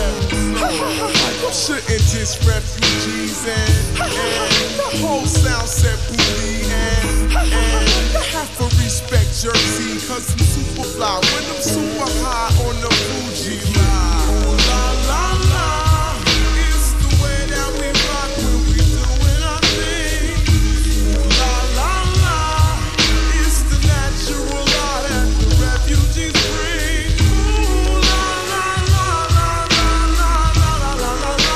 [SPEAKER 3] You shouldn't diss refugees and, and the whole sound set booty and, and you have to respect Jersey cause I'm super fly when I'm super high on the Fuji line. Ooh la la la, it's the way that we rock when we doing our thing. Ooh la la la, it's the natural law that the refugees bring. Ooh la la la la la la la la la la la.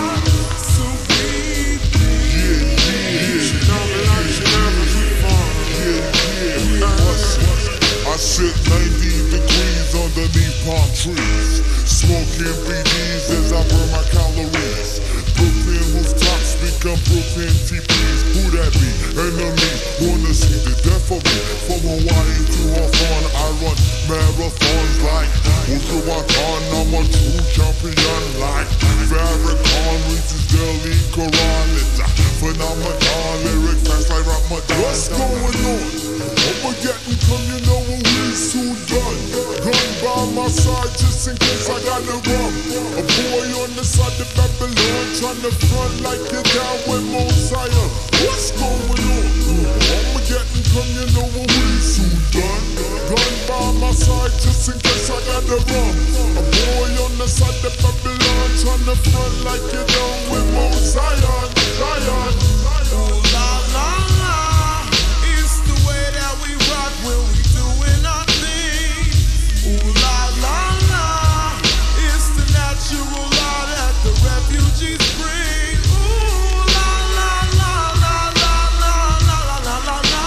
[SPEAKER 3] So we think yeah, yeah, you know me like you never before. Yeah, yeah, uh, I sit ninety degrees underneath palm trees, smoking B Ds as I burn my calories. Brooklyn rooftops become Brooklyn T Ps. Who that be? Enemies wanna see the death of me. From Hawaii to Hawthorne, I run marathons like Ultrawatan. I'm a true champion like Farrakhan reaches Delhi Quran. It's a phenomenon, lyric fast like Ramadan. What's going on? I'ma get and come, you know what we soon done. Gun by my side just in case I got the rum. A boy on the side of Babylon trying to front like you're down with Mosiah. What's going on? I'ma get and come, you know what we soon done. Gun by my side just in case I got the rum. A boy on the side of Babylon trying to front like you're down with Mosiah. Zion. Ooh la la la, it's the way that we rock when we doing our thing. Ooh la la la, it's the natural law that the refugees bring. Ooh la la la la la la la la la la.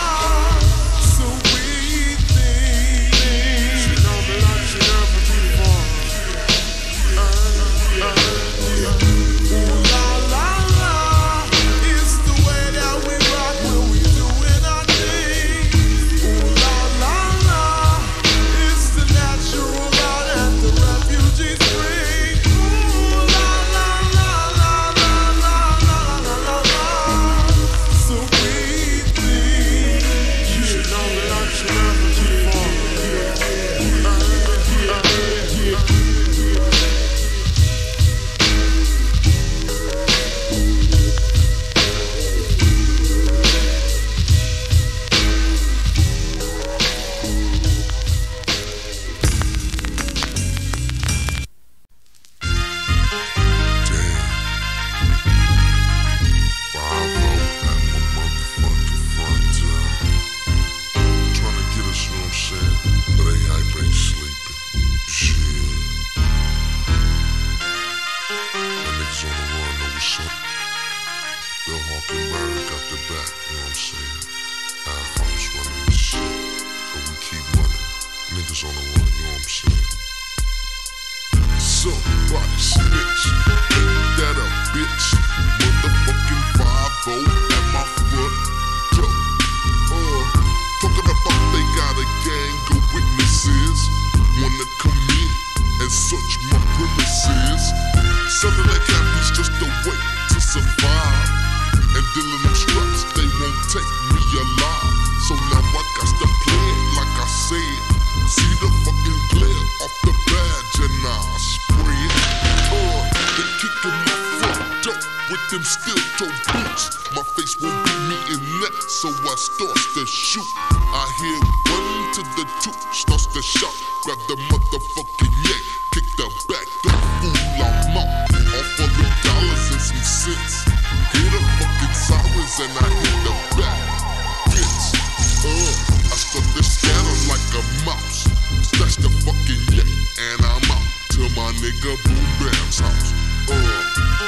[SPEAKER 3] So we think you know me like you never before. Uh, uh, yeah. Ooh la la la, it's the way that we rock when we doing our thing. Ooh la la la, it's the natural law that the refugees bring. Ooh la la la la la la la la la la. So we think you should know me like you never before. Uh, uh, yeah. niggas on the run know what's up. Bill Hawkenberg got the back, you know what I'm saying? Alpha's running this shit, but we keep running. Niggas on the run, you know what I'm saying? Somebody snitch, ain't that a bitch? Motherfucking five oh at my front door. Uh, talking about they got a gang of witnesses, wanna come in and search my premises. Selling that cabbage just a way to survive, and dealing them straps, they won't take me alive. So now I got to play it like I said. See the fucking glare off the badge and I spray it. Uh, they kicking my front door with them steel toe boots. My face won't be meeting that, so I starts to shoot. I hear one to the two, starts to shout. Grab the motherfucking yank, kick the back door, fool, I'm out. All for the dollars and some cents. Hear the fucking sirens and I hit the back. Bitch, uh, I start to scatter like a mouse. Stash the fucking yank and I'm out to my nigga Boom Bam's house. Uh.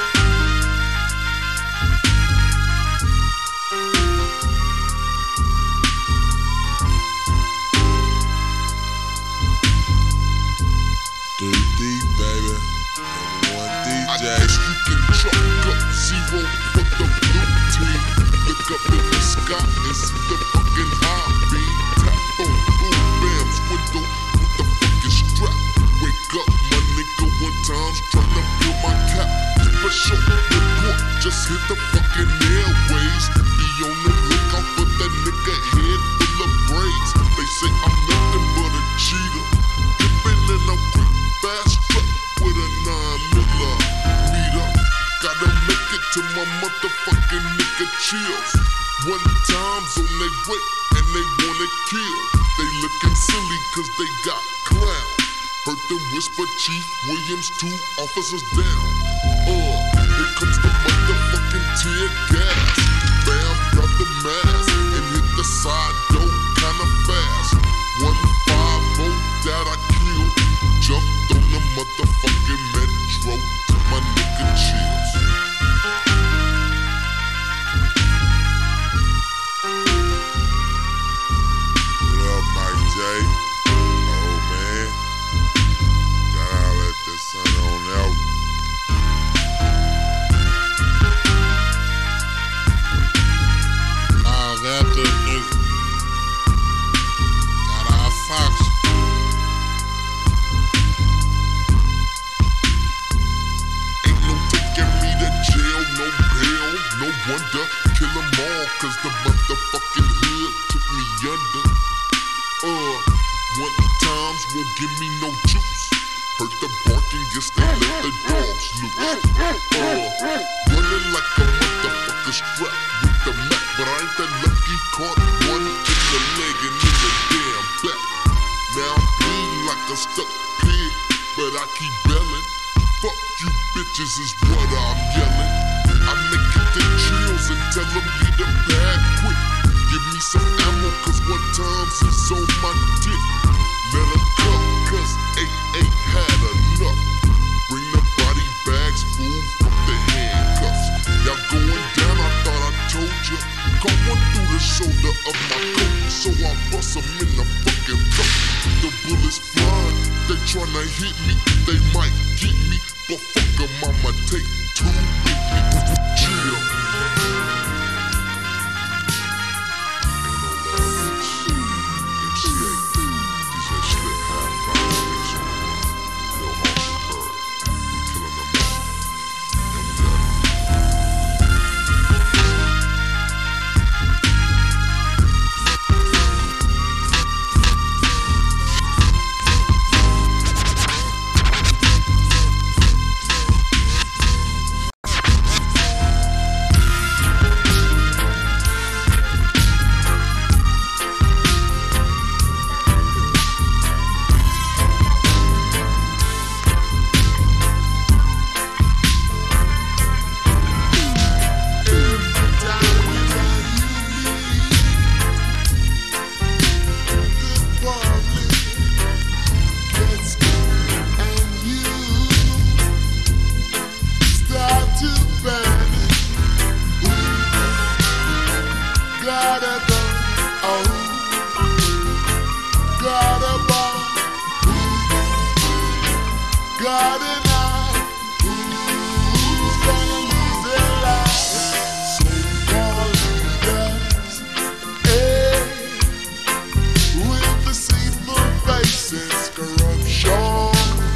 [SPEAKER 2] Three deep, baby. Number one D J.
[SPEAKER 3] I guess you can chalk up zero for the blue team. Look up in the sky and see the fucking high beam. Tap on Boom Bam's window with the fucking strap. Wake up, my nigga, one time's tryna fill my cap. Special report, just hit the fucking airways. Be on the lookout for that nigga head full of braids. They say I'm nothing but a cheater, dipping in a quick fast truck with a nine millimeter. Gotta make it to my motherfucking nigga chills. One time's on they way and they wanna kill. They looking silly cause they got clown. Heard them whisper Chief Williams, two officers down. Uh, here comes the motherfucking tear gas. Bam, grab the mask and hit the side door kinda fast. One five oh that I killed, jumped on the motherfucking metro to my nigga chills.
[SPEAKER 2] What up, Mike J? Oh, man. Gotta let the sun on out. Nah, that the nigga. Got our Fox.
[SPEAKER 3] Ain't no taking me to jail, no bail, no wonder. Kill 'em all, cause the motherfucking hood took me under. Uh, one times won't give me no juice. Heard the barking, guess they let the dogs loose. Uh, running like a motherfucker strapped with the Mac, but I ain't that lucky. Caught one in the leg and in the damn back. Now I'm bleeding like a stuck pig, but I keep belling. Fuck you bitches is what I'm yelling. I make it the chills and tell them leave the bag quick. Give me some ammo cause one time's is on my dick. Let her go cause eight ain't had enough. Bring the body bags, fool, from the handcuffs. Y'all going down, I thought I told ya. Caught one through the shoulder of my coat, so I bust 'em in the fucking throat. The bullets flying, they tryna hit me, they might get me, but fuck 'em, I'ma take two with me. Chill. got a knife. Who's gonna lose their life? So-called leaders, hey, with deceitful faces, corruption.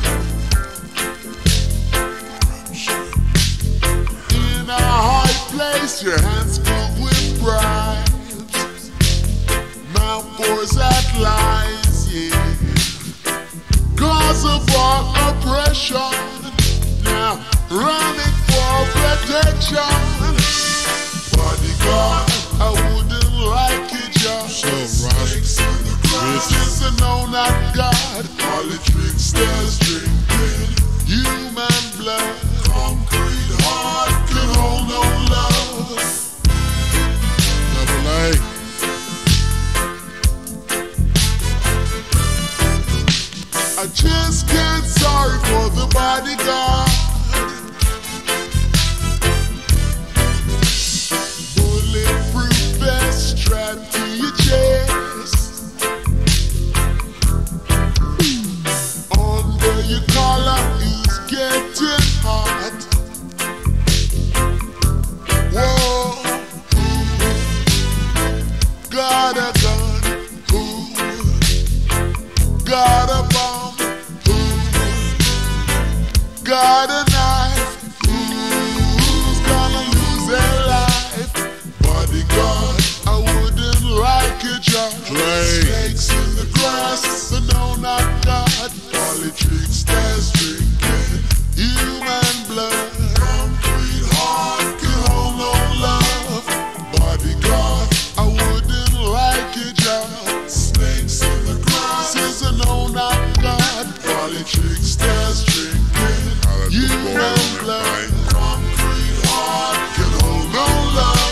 [SPEAKER 3] In a high place, your hands filled with bribes, mouth pours at lies, yeah. Cause of our oppression, now running for protection. Bodyguard, I wouldn't like it, just snakes in the grass. This is no, not God. All the tricksters drinking human blood. Concrete heart can hold no love. Never like. I just can't sorry for the bodyguard. Bulletproof vest strapped to your chest. Under your collar is getting hot. Whoa, got a gun, ooh, got a bomb. Got a knife, who's gonna lose their life? Bodyguard, I wouldn't like it, just snakes in the grass, but no, not God. Politics that's drinking human blood. Concrete heart can hold no love. Bodyguard, I wouldn't like it, just snakes in the grass, is a no, not God. Politics that's drinking human blood, concrete heart can hold no love.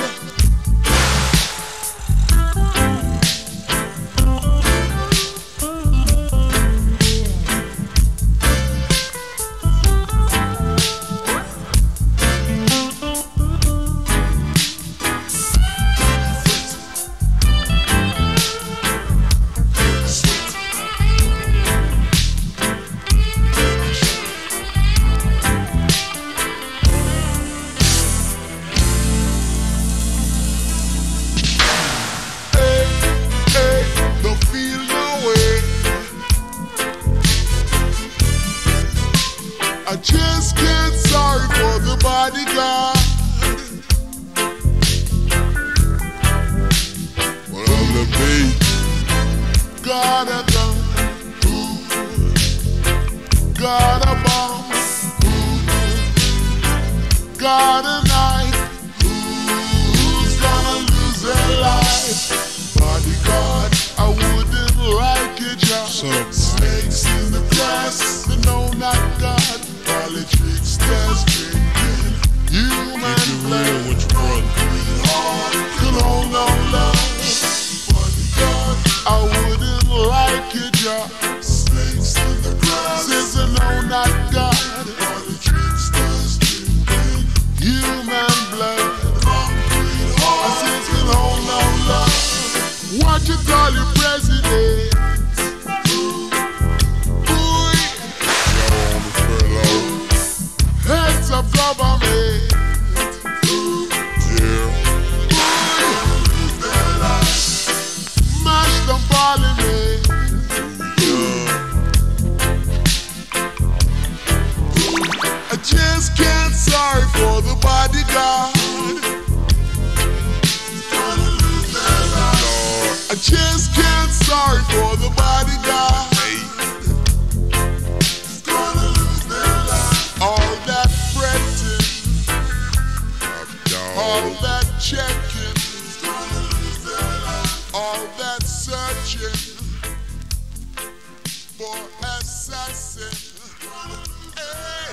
[SPEAKER 3] I just can't sorry for the bodyguard. What up, the beat? Got a gun, ooh, got a bomb, ooh, got a knife, who's gonna lose their life? Bodyguard, I wouldn't like it, just snakes in the grass, but no, not God. Politics that's drinking human blood. Concrete heart can hold no love. Bodyguard, I wouldn't like it, just snakes in the grass, is a no, not God. Politics that's drinking human blood. Concrete heart can hold no love. What you call your president? Heads of government, yeah. Mash them parliament, yeah. I just can't sorry for the bodyguard. I just can't sorry for the bodyguard. All that fretting, all that checking, all that searching for assassin. Hey.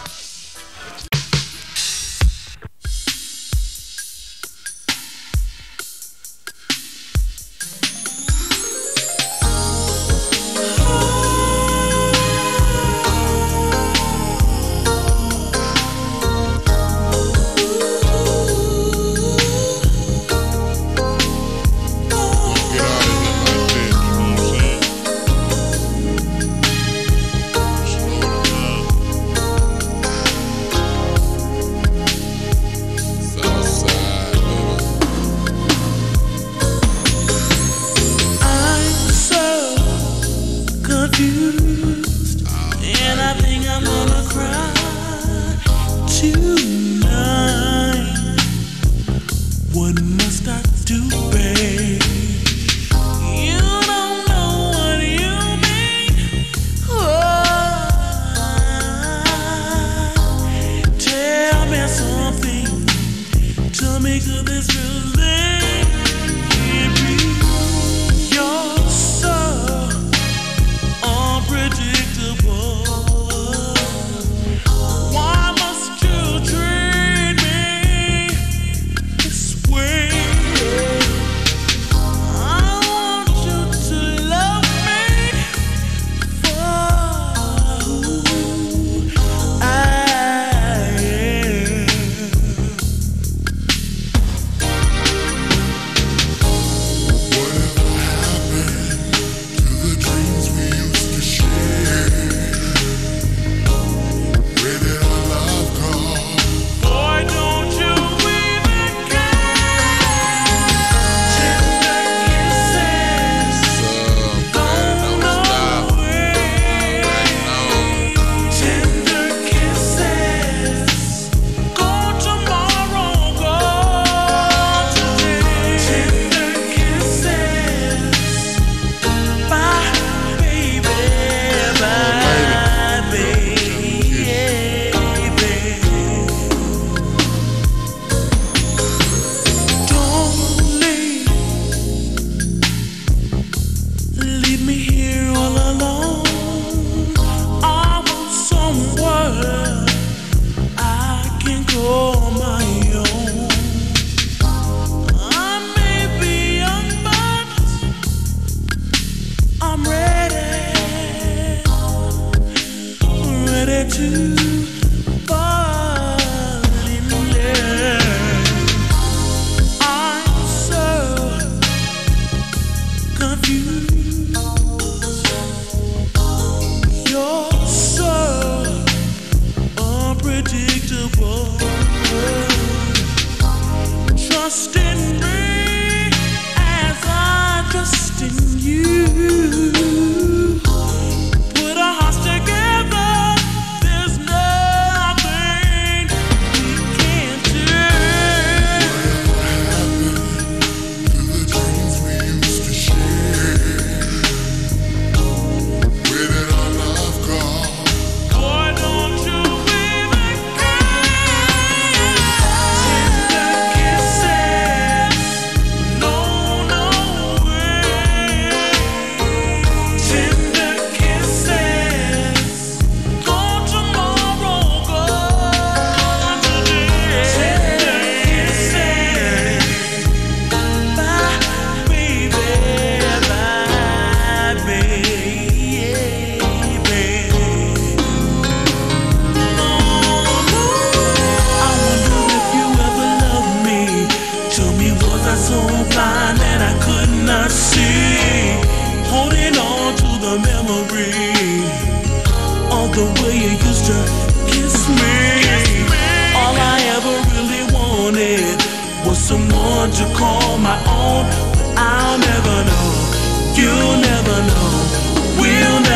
[SPEAKER 4] You'll never know, we'll never